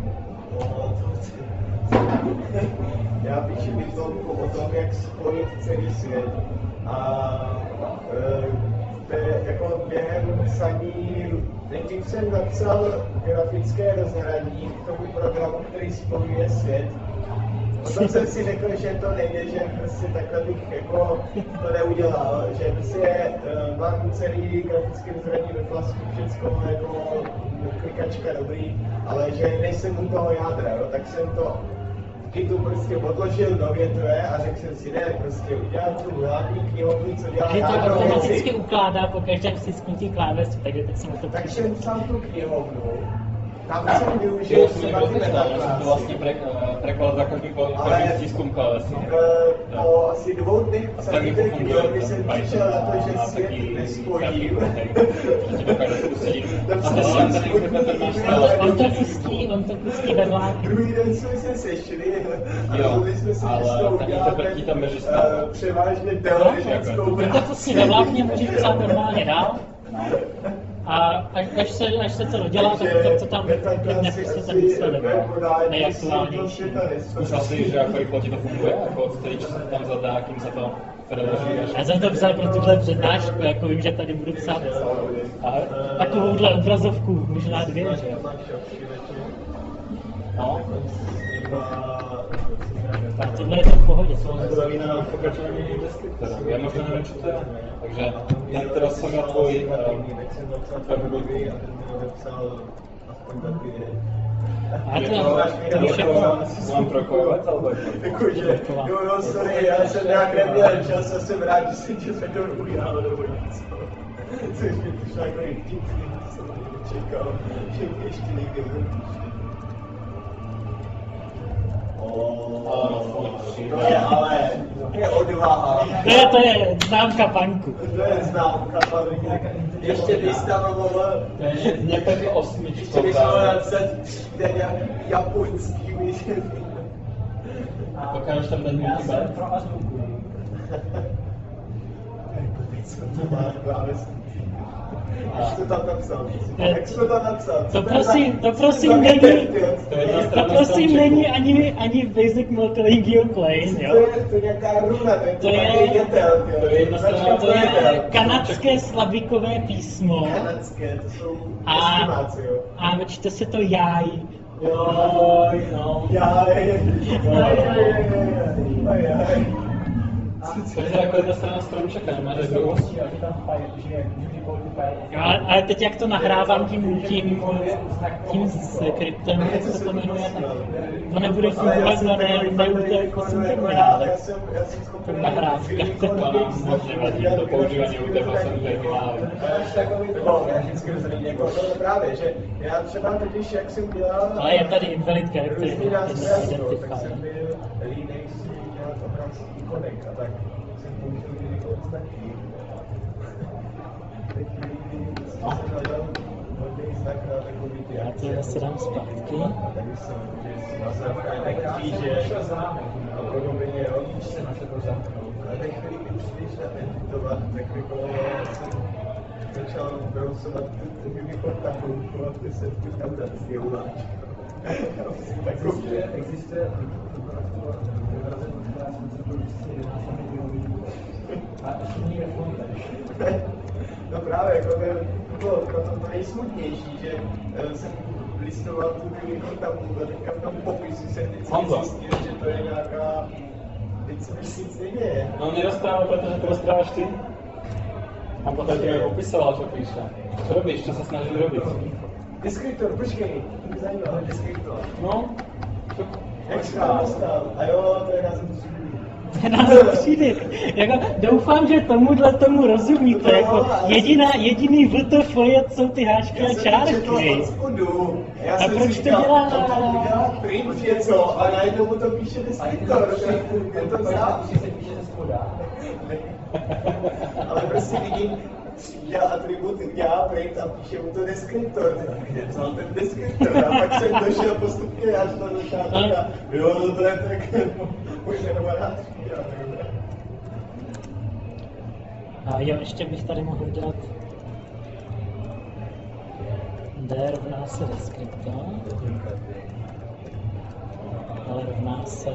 Já píšu diplomku o tom, jak spojit celý svět. A to je jako během psaní, nejdřív jsem napsal grafické rozhraní k tomu programu, který spojuje svět. Potom jsem si řekl, že to nejde, že prostě takhle bych jako to neudělal, že prostě mám celý grafický rozhraní ve Flasku, všecko jako klikačka dobrý, ale že nejsem u toho jádra, jo, tak jsem to tu prostě odložil do větve a řekl jsem si, ne, prostě udělám tu hlavní knihovnu, co dělá Takže to jádro automaticky věci. ukládá po každém stisknutí klávesu, takže teď jsem to Tak přišel. jsem psal tu knihovnu, tam jsem využil třeba ty Já jsem to metaklásy. vlastně preklad za každým stiskům klávesu. Po asi 2 dnech psaní taky té funguje knihovny jsem Python přišel na to, že a svět taky nespojím. že dokáže spustit. Tam A jsme to si ten spojili, interpret máš ale stále. On to pustí vedle. Druhý den jsme se sešli a Jo, rozhodli jsme se, ale že s tou ten uděláme interpret ti tam běží stále. převážně teoretickou On to práci. pustí vedle, můžeš psát normálně dál. A až se to dodělá, tak to tam klidně prostě ten výsledek, nejaktuálnější. Už asi, že jak rychle ti to funguje, jako který čas tam zadá, kým se to předloží. Já jsem to psal pro tuhle přednášku, jako vím, že tady budu psát takovouhle obrazovku, možná 2, že jo? No. A tohle je to v pohodě. Já možná nevím, co to je. Takže já teda jsem na tvůj A to víš jako... mám prokojovat, ale Jakože, jo, sorry, já jsem nějak neměl čas a jsem rád, že jsem tě se to udělal nebo něco. Což mi přišlo jako vtipný, jsem to nečekal, že mě ještě někde vrtíš. To je ale, to je odvaha. To je známka punku. To je známka punku. Ještě vystavoval, nějaké osmičky. ještě vyšlo napsat ten japonský, víš. Pokážeš tam ten multibar? To má klávesnici. Jak jsi to tam napsal? Jak jsi to tam napsal? To prosím není ani Basic Multilingual Plane, jo? To je nějaká runa, To je kanadské slavíkové písmo. Kanadské, to jsou estimáci, jo. A vyčte se to jaj. To je jako jedna strana stromčeka, nemáš druhou? Ale teď jak to nahrávám tím skriptem, jak se to jmenuje, tak to nebude fungovat na Já jsem schopný nahrávka. To používání u tebe samozřejmě má. Já vždycky rozhodně jako to právě, že já třeba totiž, jak jsem dělal... Ale je tady invalid character různý nástroje, tak identifier. jsem byl línej si dělat obrázky ikonek a tak jsem použil Unicode taky. Teď jsem hledal hodný znak na takový ty... Já to zase dám zpátky. Tady jsem, že si nazávka je tak kříže a podobně, jo. A ve chvíli, když když editovat, tak jako jsem začal brousovat tu Unicode tabulku a ty jsem tu tam dát sděluváč. Existuje no právě, jako to nejsmutnější, že jsem listoval tu Unicode tabulku a teďka v tom popisu jsem vždycky zjistil, že to je nějaká... Teď se nic neděje. No nerozprával, protože to rozpráváš ty. A potom ti opisoval, co píše. Co robíš, co se snažíš robit? Deskriptor, počkej, to mě zajímalo, deskriptor. No, Jak jsi to dostal? A jo, to je název Třídy. Jako, doufám, že tomu rozumíte. Jako, jediný VTF jsou ty háčky a čárky. Já A jsem proč si to říkal, dělá? on tam udělá print něco a najednou mu to píše deskriptor. Je to znám. Ale prostě vidím, já atribut dělá print a píše mu to deskriptor. Kde vzal ten deskriptor? A pak jsem došel postupně až na začátku a jo, no to je tak pojmenovaná třída. A jo, ještě bych tady mohl udělat D rovná se deskriptor. Ale rovná se...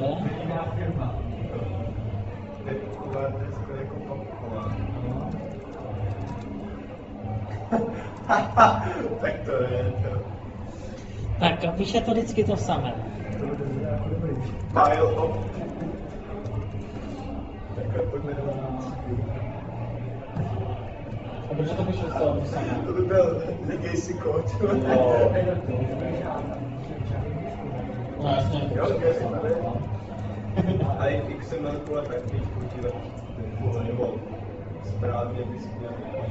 Tak to je to. Tak a píše to vždycky to samé. Pile of. Takhle pojmenovaná. a proč to píše to samé? To by byl legacy code. No jasně. Jo, a i XML a tak když používat nebo správně vyspěl.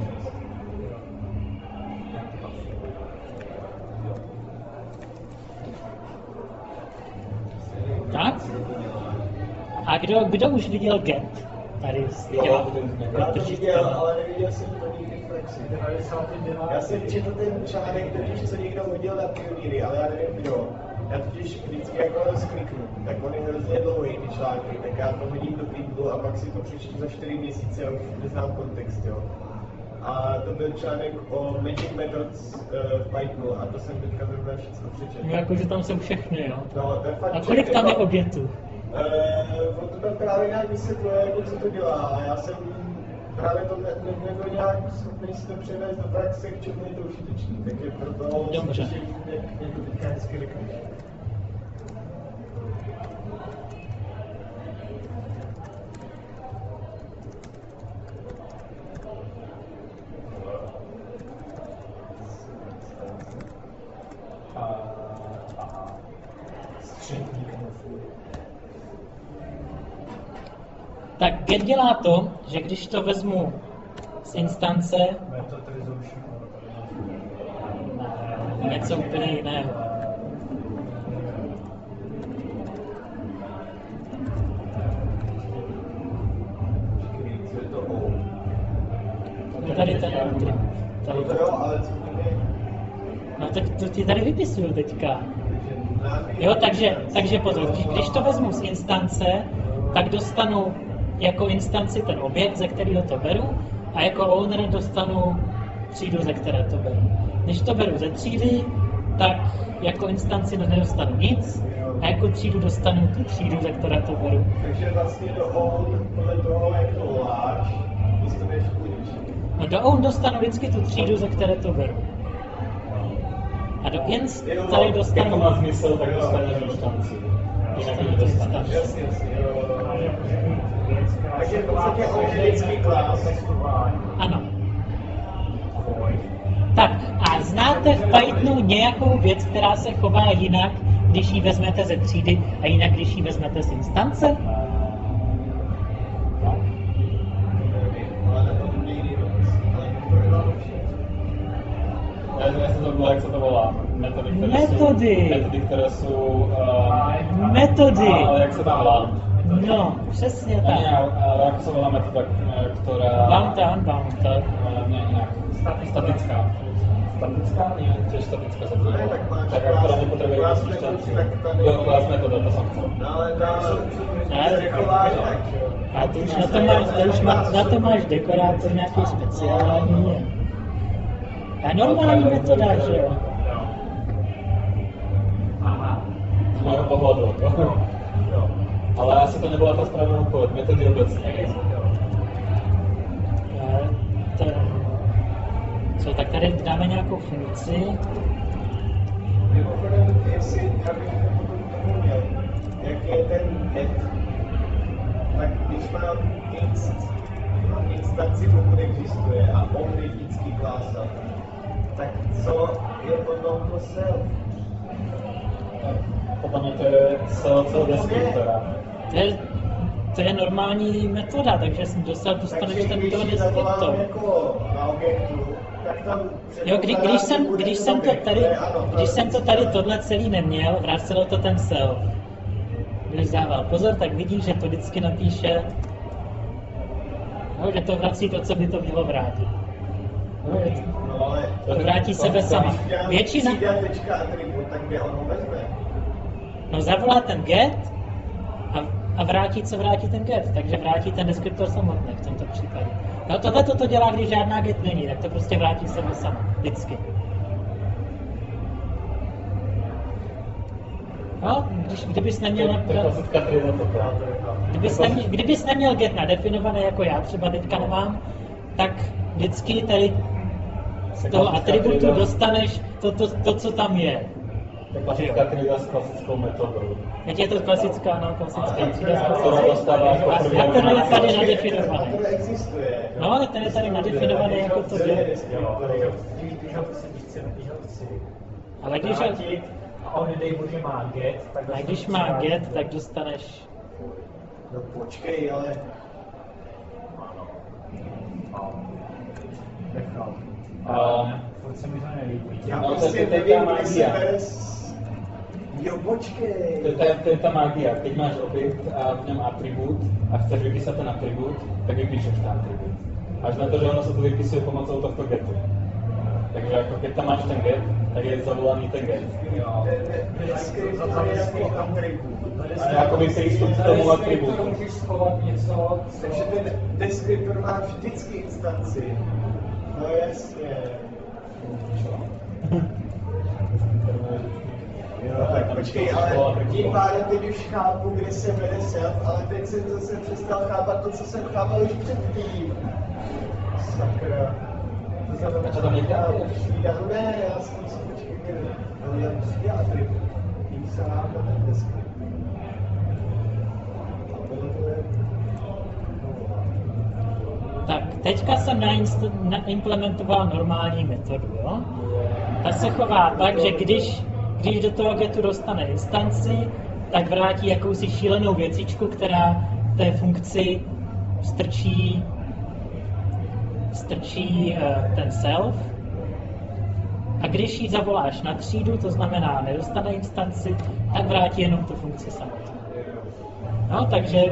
Tak? A kdo už viděl Get? Tady z těla Já to viděl, ale neviděl jsem to nikdy v praxi. Já jsem četl ten článek, totiž co někdo hodil na pionýry, ale já nevím kdo. Já totiž vždycky jako rozkliknu, tak on je hrozně dlouhý ty články, tak já to hodím do Kindle a pak si to přečtu za 4 měsíce a už neznám kontext, jo. A to byl článek o Magic Methods v Pythonu a to jsem teďka zrovna všechno přečetl. No jakože tam jsou všechny, jo. No, to je fakt A kolik tam je obětů? On to tam právě nějak vysvětluje, jako co to dělá. A já jsem právě to nebyl nějak schopný si to převést do praxe, k čemu je to užitečný. Takže proto Dobře. jak to teďka hezky řekneš. Tak get dělá to, že když to vezmu z instance, Method resolution. něco úplně jiného. Co je to O? No tady ten output. Tady To jo, ale co to je? No tak to ti tady vypisuju teďka. Jo, takže pozor, když to vezmu z instance, tak dostanu jako instanci ten objekt, ze kterého to beru, a jako owner dostanu třídu, ze které to beru. Když to beru ze třídy, tak jako instanci nedostanu nic, a jako třídu dostanu tu třídu, ze které to beru. Takže vlastně do own, podle toho, jak to voláš, dostaneš půjdeš. No do own dostanu vždycky tu třídu, ze které to beru. A do inst tady Jak to dostanu... má smysl, tak dostaneš instanci. Jinak ji nedostaneš. Jasně, jo. Takže v podstatě objektický klas. Ano. Tak a znáte v Pythonu nějakou věc, která se chová jinak, když ji vezmete ze třídy a jinak, když ji vezmete z instance? Ale na tom nejde, ale to je lepší. Já jsem zabыл, jak se to volá. Metody, které jsou... Metody. Ale jak se to volá? No, přesně Ne, tak. ale jak se volá metoda, která... Bounty. Ne, nějak statická. Statická? Ne, to je statická se to Ne, tak máš tak jak která nepotřebuje class instanci. method, tak tady- Jo, class metoda, to jsem chtěl. No ale Ne? to chová jinak, jo. A ty už na to máš dekorátor nějaký speciální. A normální metoda, že jo? Z mého pohledu, to. Ale asi to nebyla ta správná odpověď, metody obecně. Co, tak tady dáme nějakou funkci. Mimochodem, jestli, abych tomu měl, jak je ten get, tak když mám instanci, pokud existuje, a on je vždycky klasa, tak co je potom to self? Podle mě to je celý deskriptora. To je normální metoda, takže dostaneš Takže ten když to ji zavolám deskriptor. jako na objektu, tak tam Jo, když jsem to tady tohle celý neměl, vracelo to ten self. Když dával pozor, tak vidíš, že to vždycky napíše, no, že to vrací to, co by to mělo vrátit. No, No, ale to vrátí sebe sama. Většina, atribut, tak kde on ho vezme? no zavolá ten get a vrátí, co vrátí ten get, takže vrátí ten deskriptor samotný v tomto případě. No tohle to dělá, když žádná get není, tak to prostě vrátí sebe sama, vždycky. No, kdybys neměl... To je klasická trida toto. Kdybys neměl get nadefinované jako já třeba teďka nemám, tak vždycky tady z toho atributu dostaneš to, co tam je. To je klasická trida s klasickou metodou. Jak je to klasická, no, klasická třída. Která dostává jako první. A ten je tady nadefinovaný. To neexistuje. No, ale ten je tady nadefinovaný jako to je. Když ho chci Ale když, vrátit a on dej bože má get, tak a když má get, tak dostaneš... No počkej, ale... Furt se mi to nelíbí. Já No, prostě to je nevím, ta kde se magia. bere Jo, počkej. To je ta magia. Keď máš objekt a v něm atribut a chceš vypísat ten atribut, tak vypíšeš ten atribut. Až na to, že ono se to vypisuje pomocou tohto getu. Takže jako keď tam máš ten get, tak je zavolaný ten get. Deskriptor je jako atribut. A jakoby přístup k tomu atributu. Můžeš schovat něco, Takže ten deskriptor má vždycky instanci. No jasně. Jo, tak počkej, ale tím pádem teď už chápu, kde se vede self, ale teď jsem zase přestal chápat to, co jsem chápal už předtím. Sakra. To znamená, to tam někde? Ne, já jsem si počkej, ale já musím dělat trik. Tím se nám to ten deskrypt. A bylo to je... Tak, teďka jsem naimplementoval normální metodu, jo? Ta se chová tak, že když do toho getu dostane instanci, tak vrátí jakousi šílenou věcičku, která té funkci strčí ten self. A když ji zavoláš na třídu, to znamená nedostane instanci, tak vrátí jenom tu funkci samotnou. No,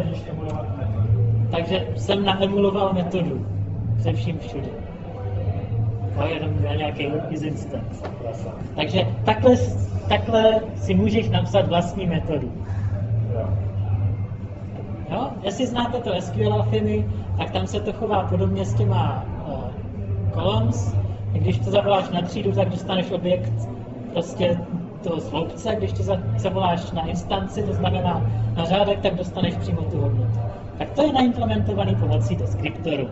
takže jsem naemuloval metodu se vším všude. No, jenom na nějaký instance. Takže takhle si můžeš napsat vlastní metodu. Jo? Jestli znáte to SQL Alchemy, tak tam se to chová podobně s těma columns. Když to zavoláš na třídu, tak dostaneš objekt prostě toho sloupce. Když to zavoláš na instanci, to znamená na řádek, tak dostaneš přímo tu hodnotu. Tak to je naimplementovaný pomocí deskriptoru.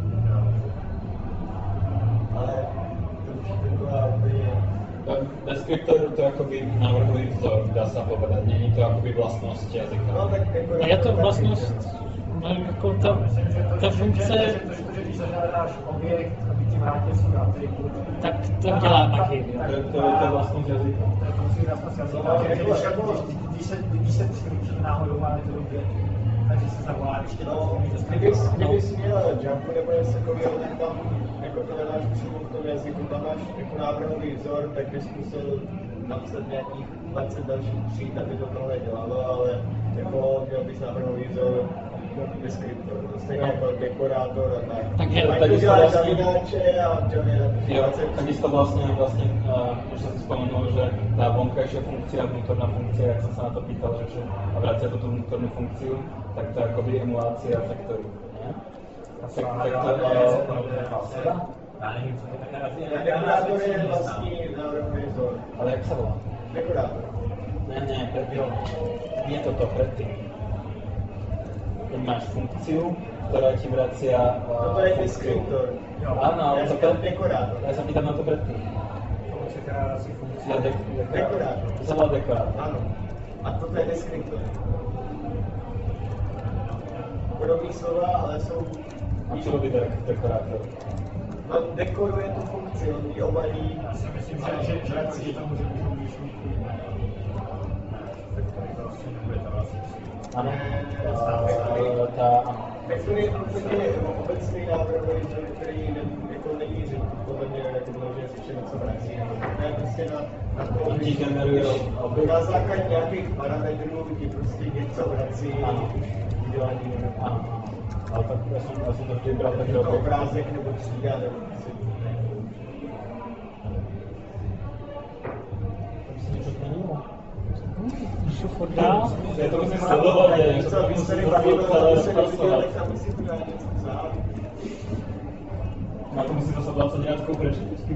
Ale to už je taková úplně... Deskriptor to je jakoby návrhový vzor, dá se povedat, není to jakoby vlastnost jazyka. No tak jako... Je to vlastnost, no, jako ta funkce, Když zažádáš objekt, aby ti vrátil svůj atribut, tak to dělá magii. To je vlastnost jazyka. to musí vlastnost jazyka. Když se při náhodou má to objekt, takže se zavolá ještě to. Kdybys měl Jumpu nebo něco takového, tak tam jako to nedáš přímo v tom jazyku, tam máš jako návrhový vzor, tak bys musel napsat nějakých 20 dalších tříd, aby to tohle dělalo, ale jako měl bys návrhový vzor deskriptor, stejně jako dekorátor a tak. Takže tak uděláš zavináče a jo, taky to vlastně už jsem si vzpomenul, že ta vonkajšia funkcia, vnútorná funkcia, jak jsem se na to pýtal, že a vracia to tu vnútornú funkciu, tak to je jakoby emulácia vektoru. Já nevím, co to také Dekorátor je vlastní návrhový vzor. Ale jak se volá? Dekorátor. Ne, je to predtým. Keď máš funkciu, ktorá ti vracia Toto je deskriptor. Áno, ale Já říkám dekorátor. Ja sa pýtam na to predtým. Dekorátor. To sa volá dekorátor. Ano. A toto je deskriptor. Podobný slova, ale jsou... A čo robí dekorátor? No, dekoruje tu funkci, on ji obalí. Já si myslím, že vrací. To může být výšlíku. To asi nebude ta vlastní. Ano. Vektor je v podstatě obecný návrhový vzor, který jako není podle mě jako vloženě řečeno, co vrací. To je prostě na to, ti generuje objekt. na základě nějakých parametrů ti prostě něco vrací, udělání. Ano. Ale tak já jsem to vždy bral, takže to obrázek nebo třída nebo Můžu furt dál. Já to musím sledovat, co vy se nebavili, ale se neviděl, tak tam musím udělat něco vzát. Na to musím zase 20 nějakou prečetečky.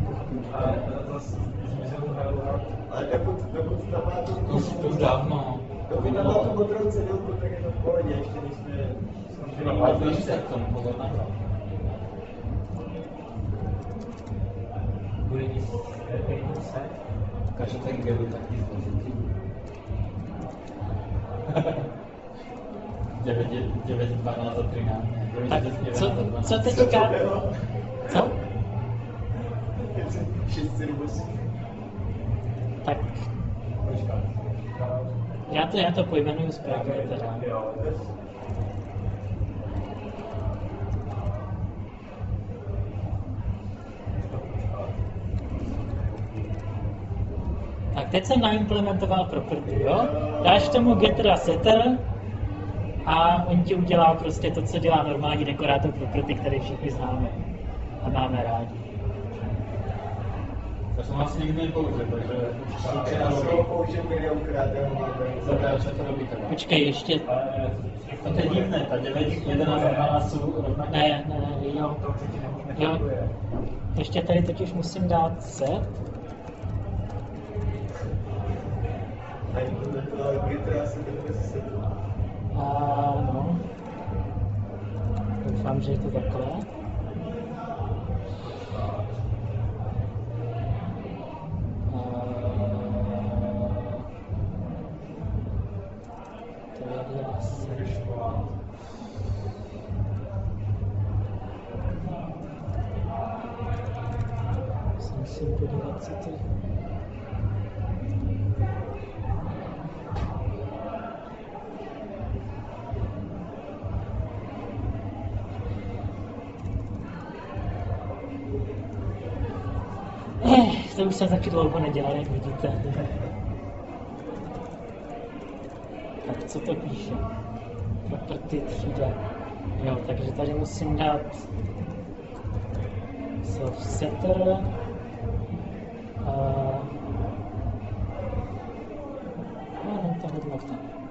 Ale dokud tam má To už dávno. dokud tam má tu modrou cedulku, tak je to v pohodě, ještě než jsme... Ale blíž se k tomu, pozor na to. Bude nic se. Každý ten gel je taky zložitý. 9, 12 a 13. Tak co teďka? Co? 6 rybusů. Tak já to pojmenuju správně teda. Tak teď jsem naimplementoval property, jo? Dáš tomu getter a setter a on ti udělá prostě to, co dělá normální dekorátor property, který všichni známe a máme rádi. To jsem vlastně nikdy nepoužil, takže Já jsem ho použil milionkrát, já ho mám zadáče to robí tak. Počkej, ještě... To je divné, ta 9, 11 a 12 jsou rovnaké. Ne, jo. To určitě nemůžeme Jo. funguje. Ještě tady totiž musím dát set. A implementoval GTA se teprve se No. Doufám, že je to takhle. To je asi. Musím podívat, co to je. To už jsem taky dlouho nedělal, jak vidíte. Tak co to píše? Property třída. Jo, takže tady musím dát self-setter. No, to hodnota.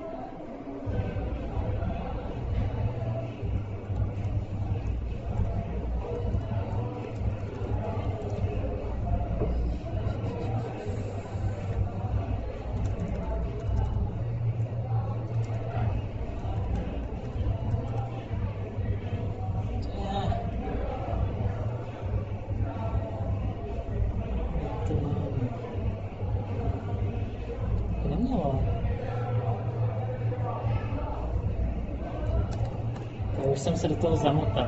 Už jsem se do toho zamotal.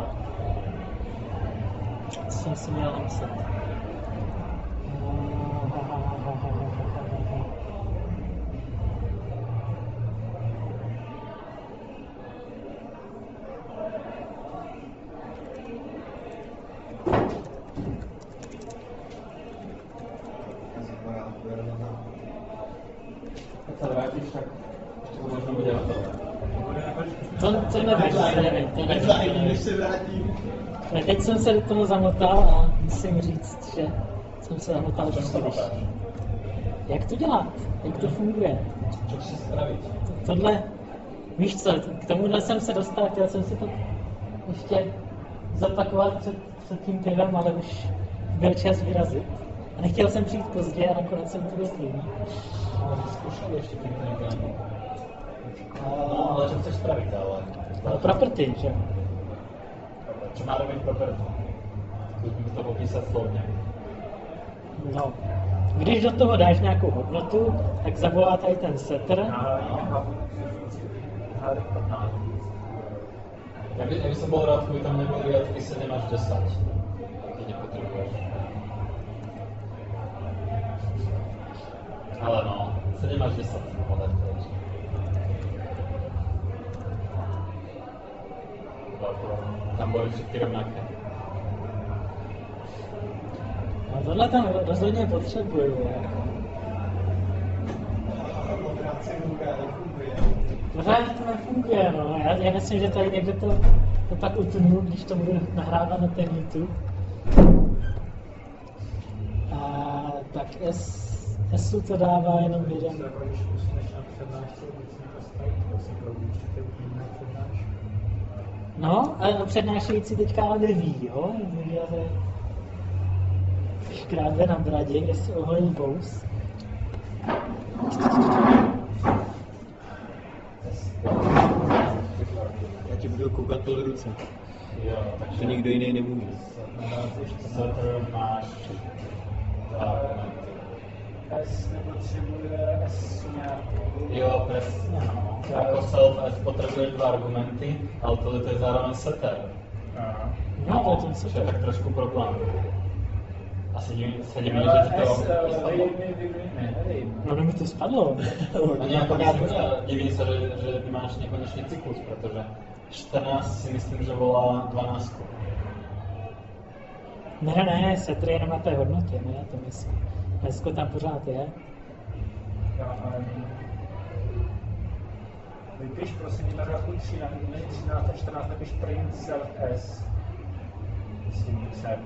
Co jsem si měl napsat? Se vrátíš, tak ještě to možná bude hotové. To nevím. než se vrátím. Teď jsem se do toho zamotal a musím říct, že jsem se zamotal příliš. Jak to dělat? Jak to funguje? Co si spravit? Tohle, víš co, k tomuhle jsem se dostal, chtěl jsem si to ještě zopakovat před tím pivem, ale už byl čas vyrazit. A nechtěl jsem přijít pozdě a nakonec jsem to dozvěděl. Ale zkoušel ještě tím pivem. No, ale co chceš spravit, ale... No, property, že? Co má být property? Zkusím to popísat slovně. No, když do toho dáš nějakou hodnotu, tak zavolá tady ten setter. Já bych byl rád, kdyby tam nebyl vyjadky 7 až 10. Ty nepotřebuješ. Ale no, 7 až 10. Tam bude všichni rovnaké. No tohle tam rozhodně potřebuju. Pořád to nefunguje, no. Já myslím, že tady někde to pak utnu, když to budu nahrávat na ten YouTube. A tak S to dává jenom jeden. No, ale přednášející teďka ale neví, jo? Škrábe na bradě, kde si oholí bous. Já ti budu koukat pod ruce. Jo, takže To nikdo jiný nemůže. máš S nepotřebuje S nějakou... Jo, přesně, no. Jako self-S potřebuješ 2 argumenty, ale tohle to je zároveň setter. No, to je ten To je setter. tak trošku problém. Asi se divím, že ti to spadlo. No, mi to spadlo. No nějak divím se, že ty máš nekonečný cyklus, protože 14 si myslím, že volá 12. Ne, setter je jenom na té hodnotě, ne, to myslím. Hezko tam pořád je. Vypiš prosím na řádku 13 a 14 napiš print self S. Myslím, jsem.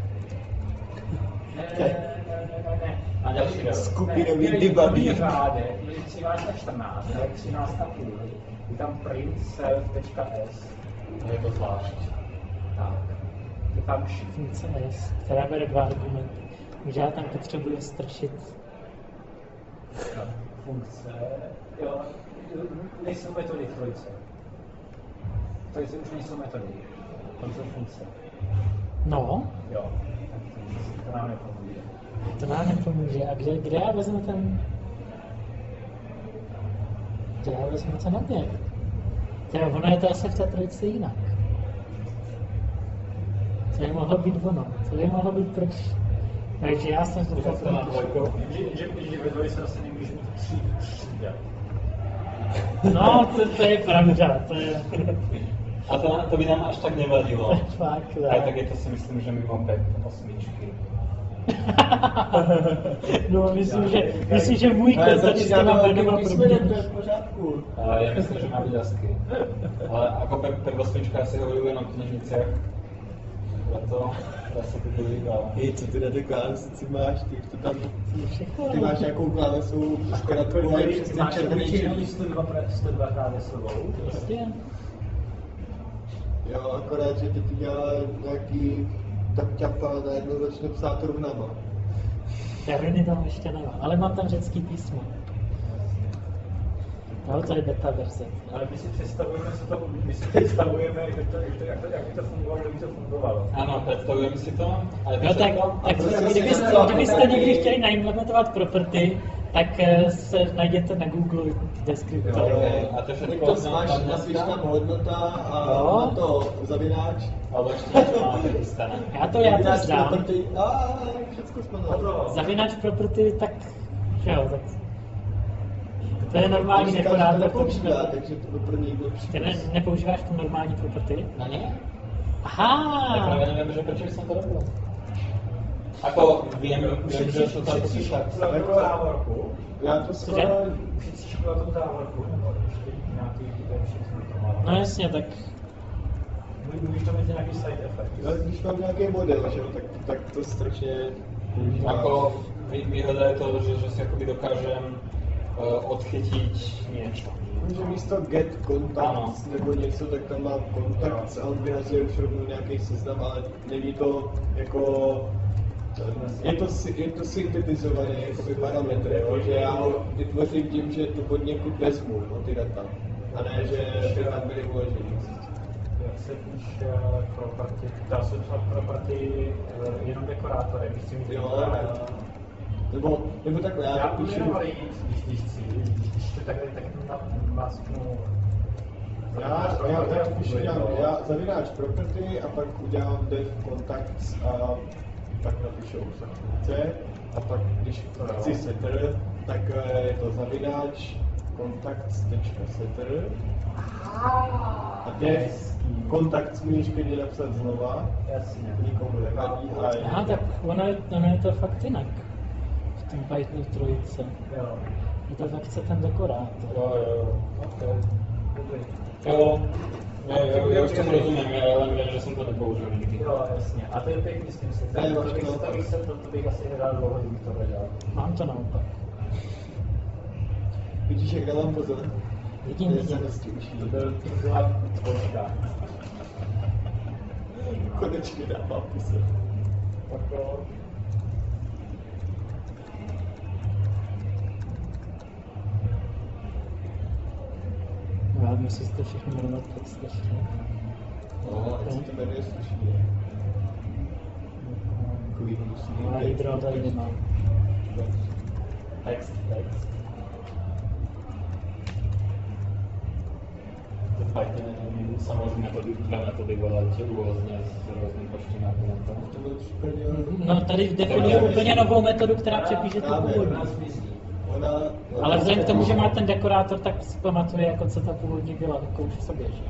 Ne. A další rok. Skupinový První debugging. řádek, když 13 a 14, tak 13 a půl. Je tam print self.s. Je to zvlášť. Tak. je function. Funkce S, která bere 2 argumenty. Takže já tam potřebuji strčit. Funkce, jo, nejsou metody v trojce. V trojce už nejsou metody, tam jsou funkce. No, Jo, to nám nepomůže. to nám nepomůže. A kde já vezmu ten... Kde já vezmu ten objekt? Ono je to asi v té trojici jinak. To by mohlo být ono. To by mohlo být proč. Takže já jsem to Když to na dvojku. Že ve dvojici se vlastně nemůže mít tříd. No, to je pravda. To je... A to by nám až tak nevadilo. Fakt, Ale tak je to si myslím, že mimo 5 osmičky. No, myslím, že můj kód tady s těma jménama to je v probíhá. pořádku. Ale já myslím, že má být jasky. Ale jako per osmička já si ho vyuju na knižnicích. Proto já se to vybral. Hej, co ty na té klávesnici máš? Ty máš nějakou klávesu zkratku a je přesně Máš červený obyčejnou černý. 102 klávesovou. Prostě. Jo, akorát, že teď dělá nějaký ťapa a najednou začne psát rovnama. Červený tam ještě nemám, ale mám tam řecký písmo. No, to je beta verze. Ale my si představujeme, jak by to fungovalo, kdyby to fungovalo. Ano, představujeme si to. Ale No tak kdybyste někdy chtěli naimplementovat property, tak se najděte na Google deskriptor. A to Tak všechno to nasvíš tam hodnota a No. na to zavináč. Ale ještě něco máme chystané. Já to Zavináč znám. property. Všechno jsme na Zavinač property, tak jo, tak to je normální dekorátor, to už nepoužívá, takže to pro něj byl Ty nepoužíváš tu normální property? Na ně? Já Aha! právě nevím, že proč jsem to robil. Jako vím, že to tam posíšla. Jako závorku. Já to Cože? schválně. Ušetříš na tom závorku, nebo ještě nějaký všechno to má. No jasně, tak Můžeš to mít nějaký side effect. Když mám nějaký model, že jo, tak to strašně používá. Jako výhoda je to, že si jakoby dokážem odchytit něco. Že místo get kontakt Ano. nebo něco, tak tam mám kontakt a on vyhazuje už rovnou nějaký seznam, ale není to jako... Je to syntetizovaný jakoby parametr, jo, že já ho vytvořím tím, že to od někud vezmu, no, ty data. A ne, že by tam byly uložený. Jak se píše property, dá se psát property jenom dekorátorem, když si mít Jo, nebo takhle, já Já to píšu, píšu... když chci, když to takhle tak masknu. Já píšu, já zavináč property a pak udělám dev contacts a pak napíšu C a pak když chci setter, tak je to zavináč contacts.setter a dev contacts můžeš klidně napsat znova, Jasně. nikomu nevadí a aha, tak ono je to fakt jinak. V tom Pythonu trojice. Jo. Je to fakt chce ten dekorátor. Jo. Dobrý. Jo. Já už tomu rozumím, já jen vím, že jsem to nepoužil nikdy. Jo, jasně. A to je pěkný s tím se. Ne, máš To bych asi hledal dlouho, kdybych to hledal. Mám to naopak. vidíš, jak dávám pozor. Vidím. To byla tvořka. Konečně dávám pozor. Tak jo. No, já musím si to všechno jmenovat tak strašně. No, ať se to jmenuje slušně. Takový No, a hydro tady nemám. Text. To Python je samozřejmě dva metody volat různě s různým počtem argumentů. To bylo úplně... No, tady definuji úplně novou metodu, která přepíše tu původní. Ona... Ale vzhledem k tomu, že má ten dekorátor, tak si pamatuje, jako co ta původní byla, jako už v sobě, že?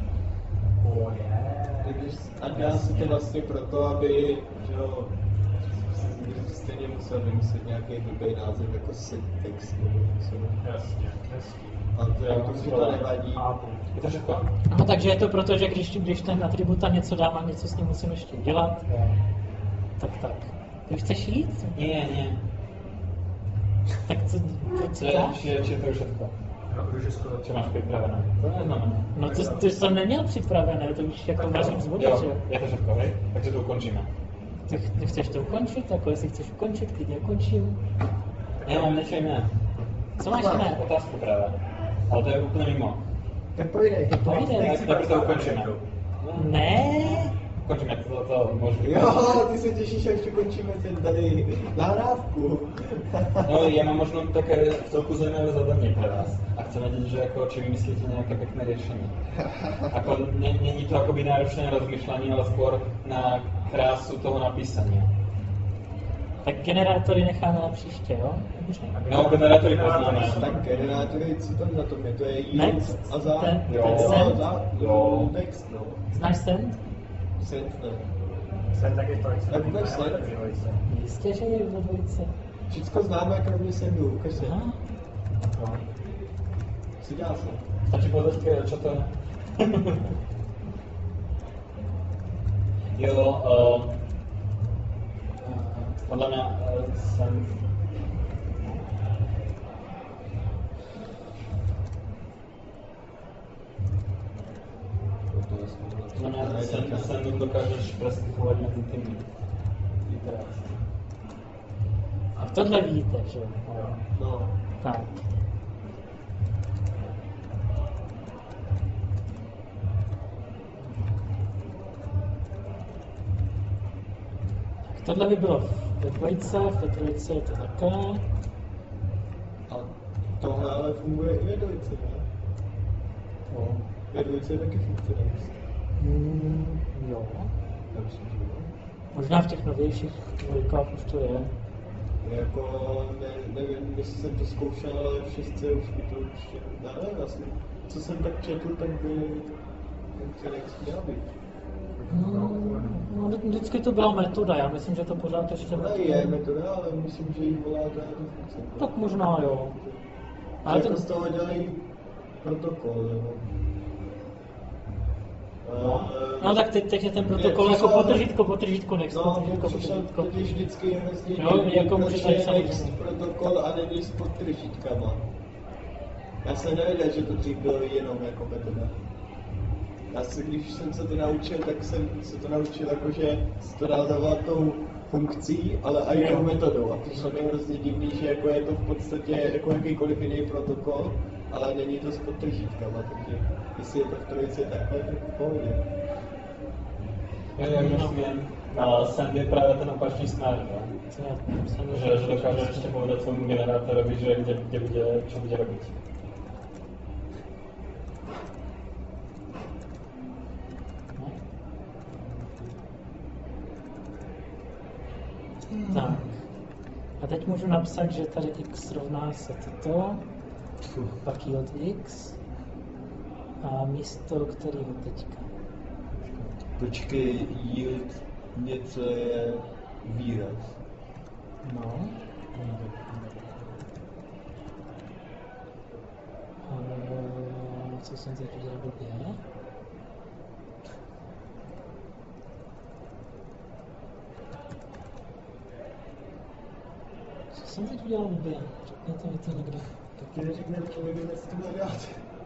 A dělá se to vlastně proto, aby, že jo, stejně musel vymyslet nějaký blbý název jako syntax nebo něco. Jasně, hezký. A to je to, že to nevadí. Je to všechno? No, takže je to proto, že když ten atribut tam něco dám a něco s ním musím ještě dělat, tak. Ty už chceš jít? Ne. Tak co Či to je všechno. No, už je skoro Co máš připravené? To neznamená. No to jsem neměl připravené, to už jako vařím z vody, že Jo, jo? je to všechno, hej? Takže to ukončíme. Ty chceš to ukončit? Jako jestli chceš ukončit, klidně ukončím. Já mám něco jiné. Co máš jiné? Otázku právě. Ale to je úplně mimo. Tak pojdej. Pojde. Tak to ukončíme. Ne, Ukončíme to můžu. Jo, ty se těšíš, až ukončíme ten tady nahrávku. No, já mám možno také trochu zajímavé zadání pro vás. A chcem vědět, že jako, či vymyslíte nějaké pěkné řešení. Jako, není to akoby náročné rozmýšlení, ale skôr na krásu toho napísania. tak generátory necháme na příště, jo? No, generátory poznáme. Tak generátory, co tam na tom je? To je Next. a za... Ten Jo. send. Jo. Next, no. Znáš send? Send, ne. Jsem taky to, jak Tak vůbec ne. Jistě, že je ve dvojice. Všecko známe, kromě sendu. Ukaž se. Aha. Co dělá se? Stačí povedať, čo to je? Jo, podle mě jsem... Znamená, sen dokážeš preskytovat mezi tými iterácií. A tohle víte, že jo? No. Tak. Tohle by bylo ve dvojice, ve trojice je to také. A tohle ale funguje i ve dvojice, ne? Jo. Ve dvojice je taky funkcionalist. Jo. Já myslím, že jo. Možná v těch novějších dvojkách už to je. Jako, nevím, jestli jsem to zkoušel, ale v šestce už by to určitě, nevím, vlastně, co jsem tak četl, tak by funkcionalist měla být. No, vždycky to byla metoda, já myslím, že to pořád ještě Tohle je metoda, ale myslím, že jí volá to funkce. Tak možná jo. Ale Ale to to, z toho dělají protokol, nebo... no tak teď je ten protokol Ne, jako přišel- potržítko, next, No, potržítko, přišel potržítko. totiž vždycky hrozně Jo, divný, jako proč můžeš je tady next samozřejmě. protokol a není s podtržítkama. Já jsem nevěděl, že to dřív bylo jenom jako metoda. Já se, když jsem se to naučil, tak jsem se to naučil jako, že se to dá zavolat tou funkcí, ale i tou metodou. A přišlo mi hrozně divný, že jako je to v podstatě jako jakýkoliv jiný protokol, ale není to s podtržítkama, takže jestli je to v trojici takhle, tak v pohodě. Já myslím, sen je právě ten opačný směr, že? Že dokáže ještě povedat svému generátorovi, že kde bude, čo bude robiť. Tak. A teď můžu napsat, že tady x rovná se toto, pak j od x a místo kterého teďka. Počkej, yield něco je výraz. No. Co jsem teď udělal blbě? Co jsem teď udělal blbě? Řekněte mi to někdo. Taky neřekne, co nebudeme s tím dělat.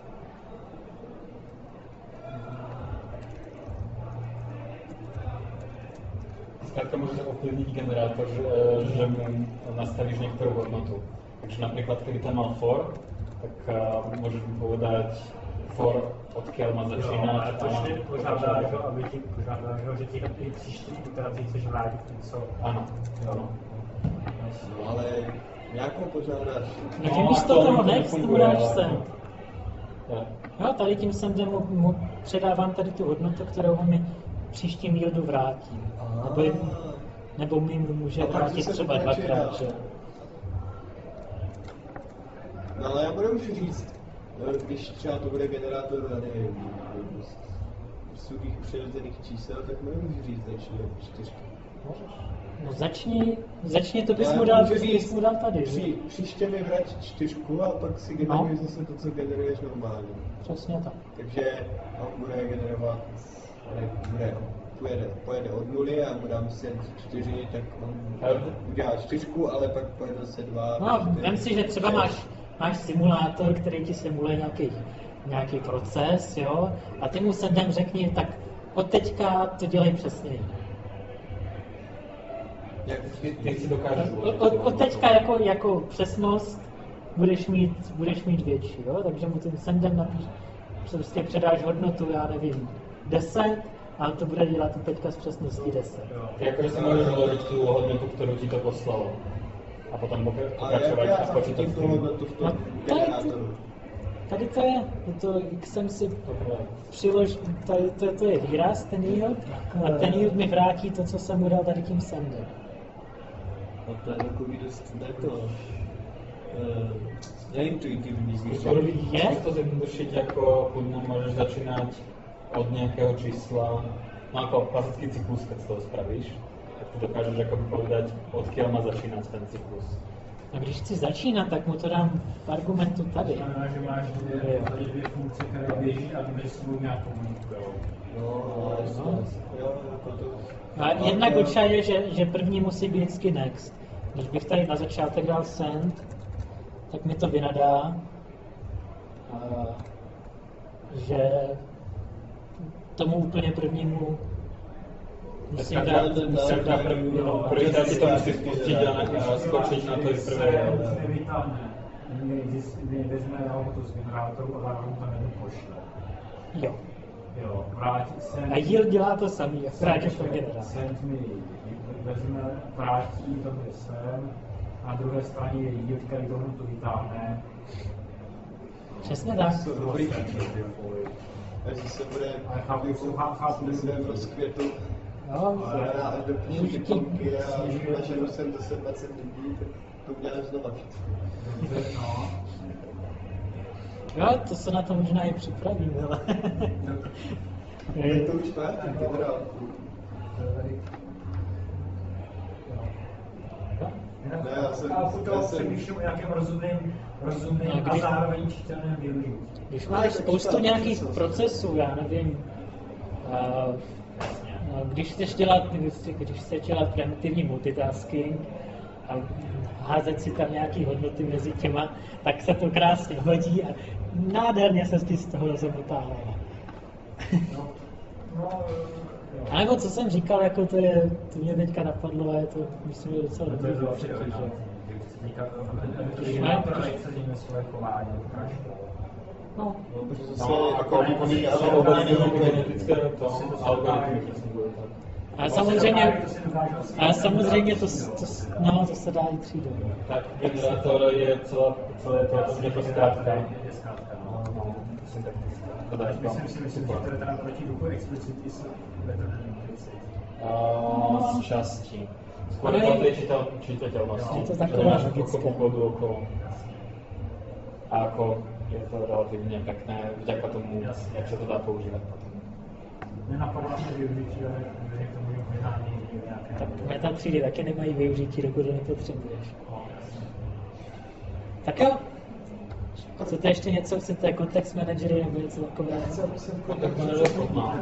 Zkrátka můžete ovlivnit generátor, že mu nastavíš některou hodnotu. Takže například, když tam mal for, tak můžeš mu povedať for, odkiaľ má začínat. Ale to ještě požádá, jako, aby ti požádá, že ti taky příští iteraci chceš vrátit něco. Ano, ano. No ale nějakou požádáš. No, že místo toho next mu nefunguje, dáš ale- sem. Jo, tady tím sendem mu předávám tady tu hodnotu, kterou on mi příštím yieldu vrátí. Nebo mi může A pak vrátit zase třeba pokračuje dvakrát, dál. že? No ale já budu už říct, když třeba to bude generátor, já nevím, z svých přirozených čísel, tak budu už říct začne od 4. No začni to bys mu dal, bys mu dal tady, že? Příště mi vrať 4 a pak si generuješ zase to, co generuješ normálně. Přesně tak. Takže on bude generovat, pojede od 0 a mu dám sem 4, tak on udělá 4, ale pak pojede zase 2. No, vem si, že třeba máš máš simulátor, který ti simuluje nějaký proces, jo, a ty mu sendem řekni, tak od teďka to dělej přesněji. Jak ty si dokážeš Od teďka jako přesnost budeš mít větší, jo? Takže mu tím sendem napíš, prostě předáš hodnotu, já nevím, 10, a to bude dělat teďka s přesností 10. Ty jakože si můžeš doložit tu hodnotu, kterou ti to poslalo. A potom pokračovat a spočítat s tím. Tady to je, jsem si přiložil, to je výraz, ten yield, a ten yield mi vrátí to, co jsem mu dal tady tím sendem. A to je takový dost neintuitivní. Je to zjednodušit jako můžeš začínat od nějakého čísla, no jako klasický cyklus, keď to spravíš, tak ty dokážeš jako povedať, odkiaľ má začínat ten cyklus. A když chci začínat, tak mu to dám v argumentu tady. To znamená, že máš dvě funkce, které běží a mezi sebou nějak komunikují. A jednak určitě je, že první musí být vždycky next. Když bych tady na začátek dal send, tak mi to vynadá, že tomu úplně prvnímu musím dát první. První ti to musí spustit a skočit na to i prvé. My vezme to z generátoru a zároveň to není pošle. Jo, vrátí se. A yield dělá to samý, jak vrátí to generátor. Send mi vezme, vrátí to mi sem, na druhé straně je yield, který tohle to vytáhne. Přesně tak. Takže se bude chápu, v rozkvětu No, a až do píši ponky a naženu jsem do 20 lidí, tak to udělám znova všechno. Jo, to se na to možná i připravím, ale... Je to už platí, generálku. Já přemýšlím o nějakém rozumným a zároveň čitelném využití. Když máš spoustu nějakých procesů, já nevím, když chceš dělat primitivní multitasking a házet si tam nějaký hodnoty mezi těma, tak se to krásně hodí a nádherně se z toho rozhodnutává. A nebo co jsem říkal, jako to mě teďka napadlo a je to, myslím, že docela dobrý. No, jako genetické algoritmy funguje tak. A samozřejmě to se dá i třídou. Tak generátor je celé to zkrátka. Myslím, že to je teda proti duchu explicity jsou better than implicit. Z části. Skôr to je čitatelnosti. Je to takové máš logické. kodu okolo. A jako je to relativně pekné, vďaka tomu, jak se to dá používat potom. Nenapadlo mě využití, ale k tomu možná nějaké... Tak metatřídy taky nemají využití, dokud je nepotřebuješ. Tak jo. Chcete ještě něco? Chcete kontext managery nebo něco takového? Kontakt manažer má.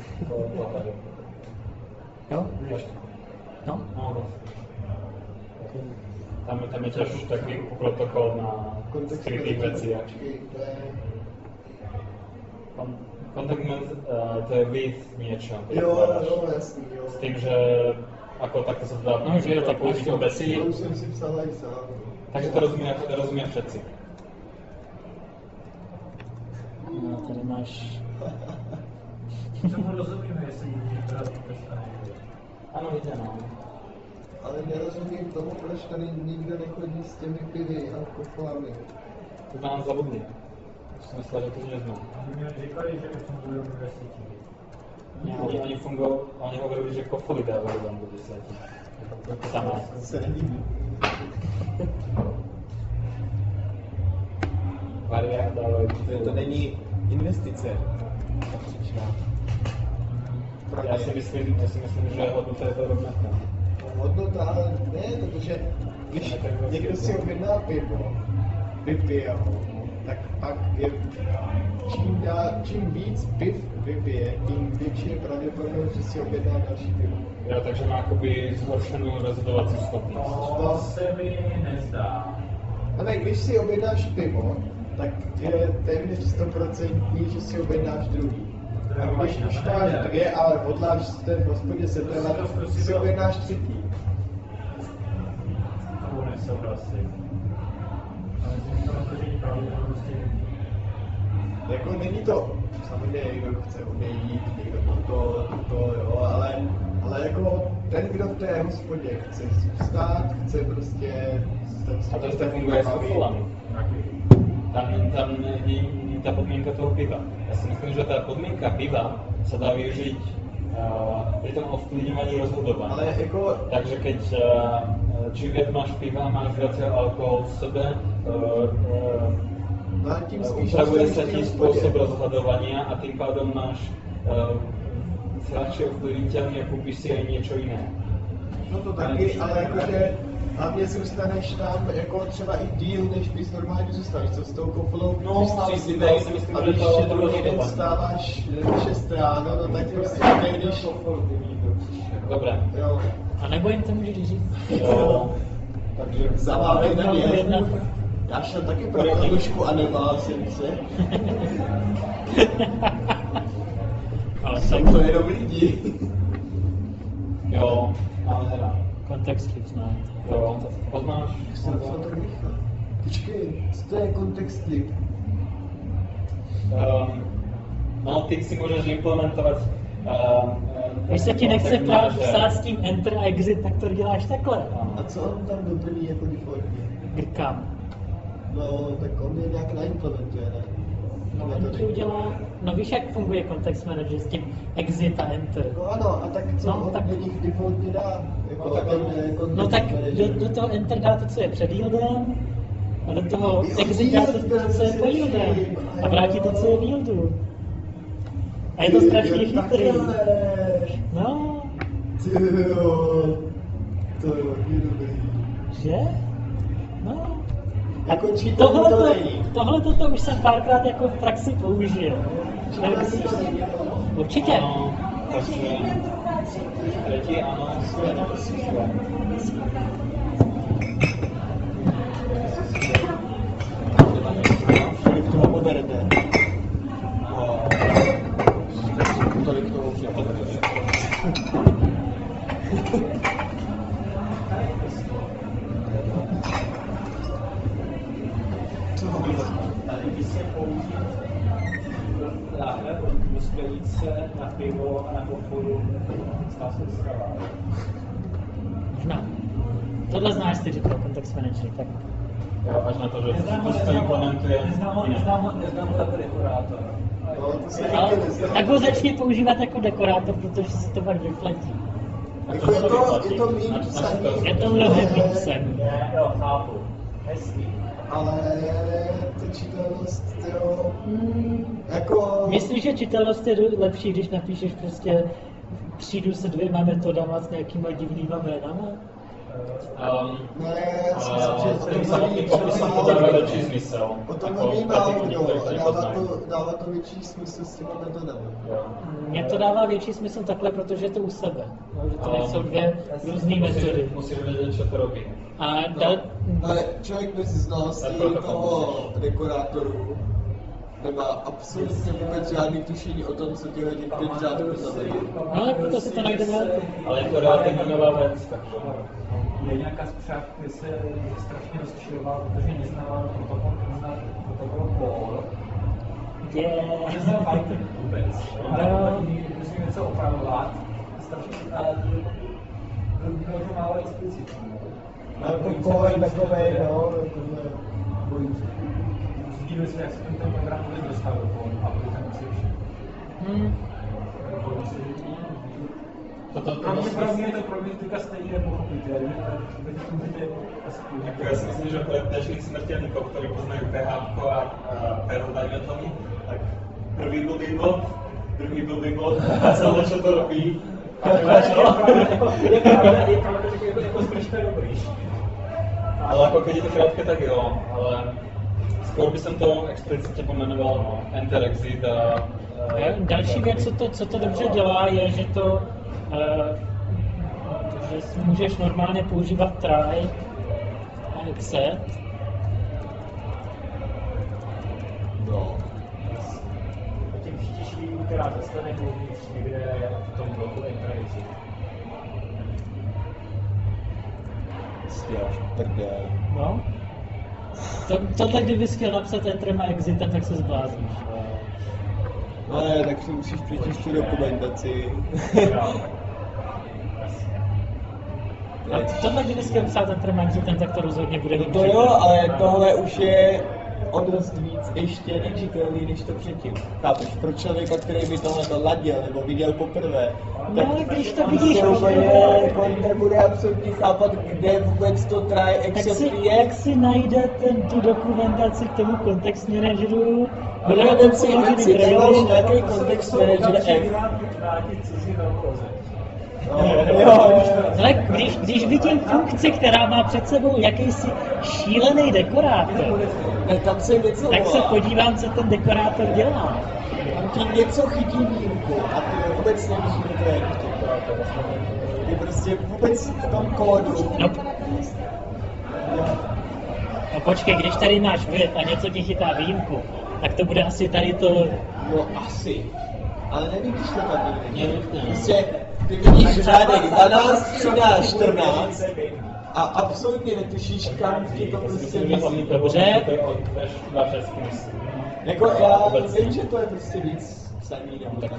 Jo? No? Tam je těž takový protokol na skrytých věcí. Kontakt manažer, to je víc něčeho. Jo, jasný, jo. S tím, že ako takto se to dá použít obecně. To už jsem si psal aj sám. Takže to rozumí všetci. No, tady máš... Tomu rozumíme, jestli můžeš brát prstany. Ano, vidě, no. Ale nerozumím tomu, proč tady nikdo nechodí s těmi pivy a koflami. To jsme nás zabudli. Jsme mysleli, že to neznám. Oni mi říkali, že fungují univerzitě. Oni hovorili, že kofoli dávají vám do 10. To samé. Se nedivím. Variák dávají. To není investice. Já si myslím, že hodnota je to rovnatná. Hodnota, ale ne, protože když někdo si objedná pivo, vypije ho, tak pak je, čím víc piv vypije, tím větší je pravděpodobnost, že si objedná další pivo. Jo, takže má jakoby zhoršenou rozhodovací schopnost. To se mi nezdá. Ale když si objednáš pivo, tak je téměř 100%, že si objednáš druhý. A když už máš dvě, ale hodláš ten v hospodě setrvat, si objednáš třetí. To nesouhlasím. Ale myslím, že to není pravda, že prostě Jako není to, samozřejmě někdo chce odejít, někdo to jo, ale jako ten, kdo v té hospodě chce vstát, chce prostě... A to zde funguje s alkoholem. Tam není ta podmínka toho piva. Já si myslím, že ta podmínka piva se dá využít pri tom ovplyvňovaní rozhodování. Ale jako... Takže keď čím viac máš piva, máš viacej alkohol v sebe, upravuje sa ti spôsob rozhodovania a tým pádom máš ľahšie ovplyvniteľný a kúpiš si aj niečo iné. No to taky, ale jakože hlavně zůstaneš tam jako třeba i díl, než bys normálně zůstal, co s tou koflou Příslivé si myslím, a že když to je druhý den rozhodování. vstáváš 6 ráno, no tak prostě nejdeš... Dobré. Jo. A nebo jim to můžeš říct. Jo. Takže Zavávej na mě. Jedna. Já šel taky pro kalušku a nebál jsem se. Ale Jsou tak to jenom lidi. jo, máme hra. kontext clip znáte. Jo, poznáš? Počkej, co to je kontext clip? No, ty si můžeš implementovat Když se ti nechce psát s tím enter a exit, tak to děláš takhle. A co on tam doplní jako defaultně? Grkám. No, tak on je nějak naimplementuje, ne? No, on ti udělá, no víš, jak funguje context manager s tím exit a enter. No ano, a tak co No, on tak- do nich defaultně dá? Jako No, tak ten, on- No tak manager. do toho enter dá to, co je před yieldem, a do toho Jo, exit dá to, co je po yieldem. A vrátí to, co je v yieldu. A je to strašně chytrý. No, Tyjo, to je hodně dobrý. že? No. Jako čítat to není. Tohle to už jsem párkrát jako v praxi použil. Určitě. Ano, takže třetí, ano. Kolik toho poberete? Tolik toho už nepoberete. Když se použít láhve do sklenice na pivo a na hospodu, stá se strava. Možná. Tohle znáš, ty říkal context manager, tak Jo, až na to, že to implementuje. Neznám ho jako dekorátor. No, to se ale, taky nezdá. tak ho začni používat jako dekorátor, protože se to pak vyplatí. Jako je to méně psaný, Je to mnohem víc sem. Jo, chápu. Hezký. ale ta čitelnost, jo, jako... Myslíš, že čitelnost je lepší, když napíšeš prostě přijdu se 2 metodama s nějakýma divnýma jménama? Ne, já si myslím, že o tom samotný mluví popis třeba to dává málo. větší smysl. O tom Jako mluví pro ty málo lidi, kdo, kteří dává poznají. to větší smysl s těma metodama. Jo. Mně to dává větší smysl takhle, protože je to u sebe. No, že to nejsou 2 různé metody. Musíš vědět, co to robí. A Ale člověk bez znalostí toho dekorátoru nemá absolutně vůbec žádný tušení o tom, co ty lidi v tom řádku znamenají. no, tak to si to najdeme. Ale je to relativně nová věc, takže... Je nějaká zpřák, kde se strašně rozčiloval, protože neznal protokol Paul. Neznal Python vůbec. No. Musím něco opravovat. Strašně, ale bylo to málo explicitní. A to je takové, no, bojím se. Díval se, jak se ten program vůbec dostal do toho Apple Association. Pro mě je to pro mě teďka stejně nepochopitelné. Já si myslím, že pro dnešních smrtelníků, kteří poznají PHP a Perl, dajme tomu, tak první byl Bible, druhý byl Bible, a celé, co to robí. Je pravda, že je to strašně dobrý. Ale jako keď je to krátké, tak jo, ale skoro by jsem to explicitně pomenoval no, enter, exit a... Další věc, co to dobře dělá, je, že to že můžeš normálně používat try a exit No. A tím příští výjimku, která dostane uvnitř někde v tom bloku Enterprise. Prostě až prdel. No. Tohle kdybys chtěl napsat Enterem a Exitem, tak se zblázníš. Ne, tak si musíš přečíst tu dokumentaci. A tohle kdybys chtěl psát Enterem a Exitem, tak to rozhodně bude No to jo, ale tohle už je o dost víc ještě nečitelný než to předtím. Chápeš, pro člověka, který by tohle ladil nebo viděl poprvé, No, ale když to vidíš úplně, jako nebude absolutně chápat, kde vůbec to try except je. jak si najde tu dokumentaci k tomu kontext manageru, Ale bude ten to si položený si trailer. nějaký kontext manager F. Vrátit cizí velkoze. Ale když vidím funkci, která má před sebou jakýsi šílený dekorátor, Tam se něco tak se volá. podívám, co ten dekorátor dělá. Tam ti něco chytí výjimku a ty vůbec nevíš, kde to je. Ty prostě vůbec v tom kódu. No počkej, když tady máš vět a něco ti chytá výjimku, tak to bude asi tady to... No asi. Ale nevidíš to tam nikdy. Ne. Prostě ty vidíš řádek 12, 13, 14 a absolutně netušíš, kam ti to prostě myslí. Dobře. Jako já vím, že to je prostě víc psaní nebo tak.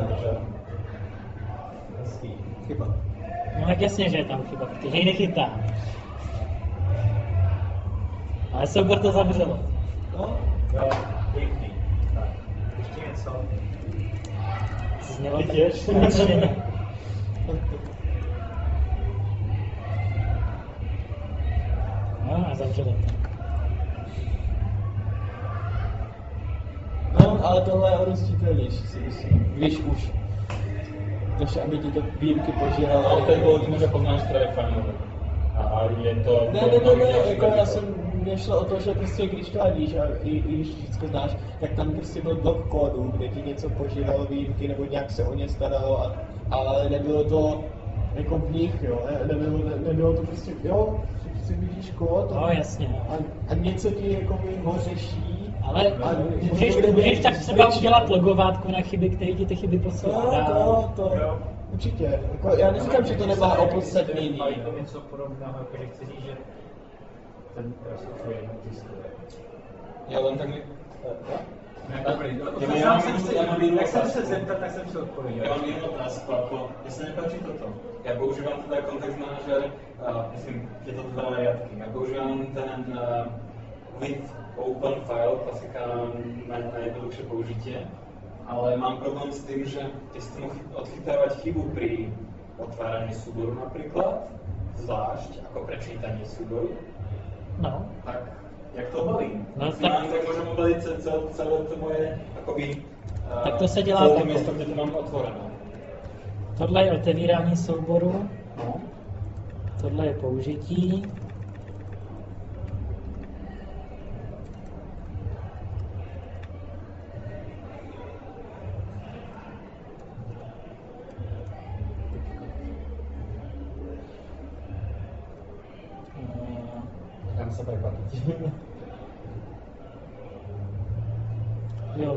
Chyba. No tak jasně, že je tam chyba, protože ji nechytá. Ale soubor to zavřelo. No, Jo, pěkný. Tak, ještě něco. Znělo to nadšeně. No a zavřelo to. no, ale tohle je o dost čitelnější, si myslím. Když už. Než aby ti to výjimky požíralo. Ale to je bylo tím, že poznáš trajektorii. A je to... Ne, jako já jsem, mě šlo o to, že prostě když to ladíš a i když všechno znáš, tak tam prostě byl blok kódu, kde ti něco požíralo výjimky nebo nějak se o ně staralo, ale nebylo to jako v nich, jo, nebylo to prostě, jo, si vidíš kód No jasně. a něco ti jako ho řeší. Ale můžeš tak třeba udělat logovátku na chyby, které ti ty chyby posílá. To, určitě. Jako, já neříkám, že to nemá opodstatnění. A je to něco podobného, jako že chci říct, že ten prostě je multiskové. Já len tak mi... Jak jsem se zeptat, tak jsem se odpověděl. Já mám jednu otázku, jako, mně se nepáčí toto. Já používám teda context manager, myslím, je to dva variantky. Já používám ten with open file, klasika na jednoduchšie použitie, ale mám problém s tým, že keď chcem odchytávať chybu pri otváraní súboru napríklad, zvlášť ako prečítanie súboru, No. tak jak to balím? No, Tak môžem obaliť celé to moje akoby Tak to se dělá celé to takto. miesto, kde to mám otvorené. Tohle je otevírání souboru, No. tohle je použití. Dám sa prekvapiť. Jo.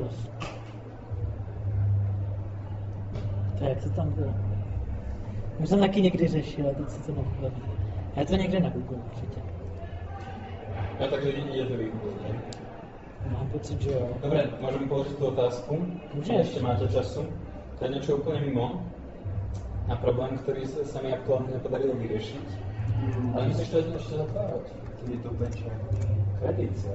To jak to tam bylo? Už jsem taky někdy řešil, a teď si to nevybaví. A je to někde na Google určitě. Ja, takže idete vy. Mám pocit, že jo. Dobre, môžem položiť tú otázku? Môžeš. Ešte máte času. To je niečo úplne mimo. A problém, ktorý sa mi aktuálne nepodarilo vyriešiť. Ale musíš to ešte zatvárať. Je to peče. Kredícia.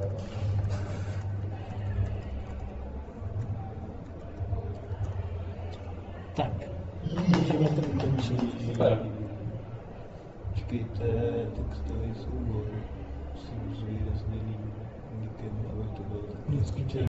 Tak. Takhle to ukončí. Super. Počkejte, textový soubor. Musím zvýrazněný díkem, aby to bylo.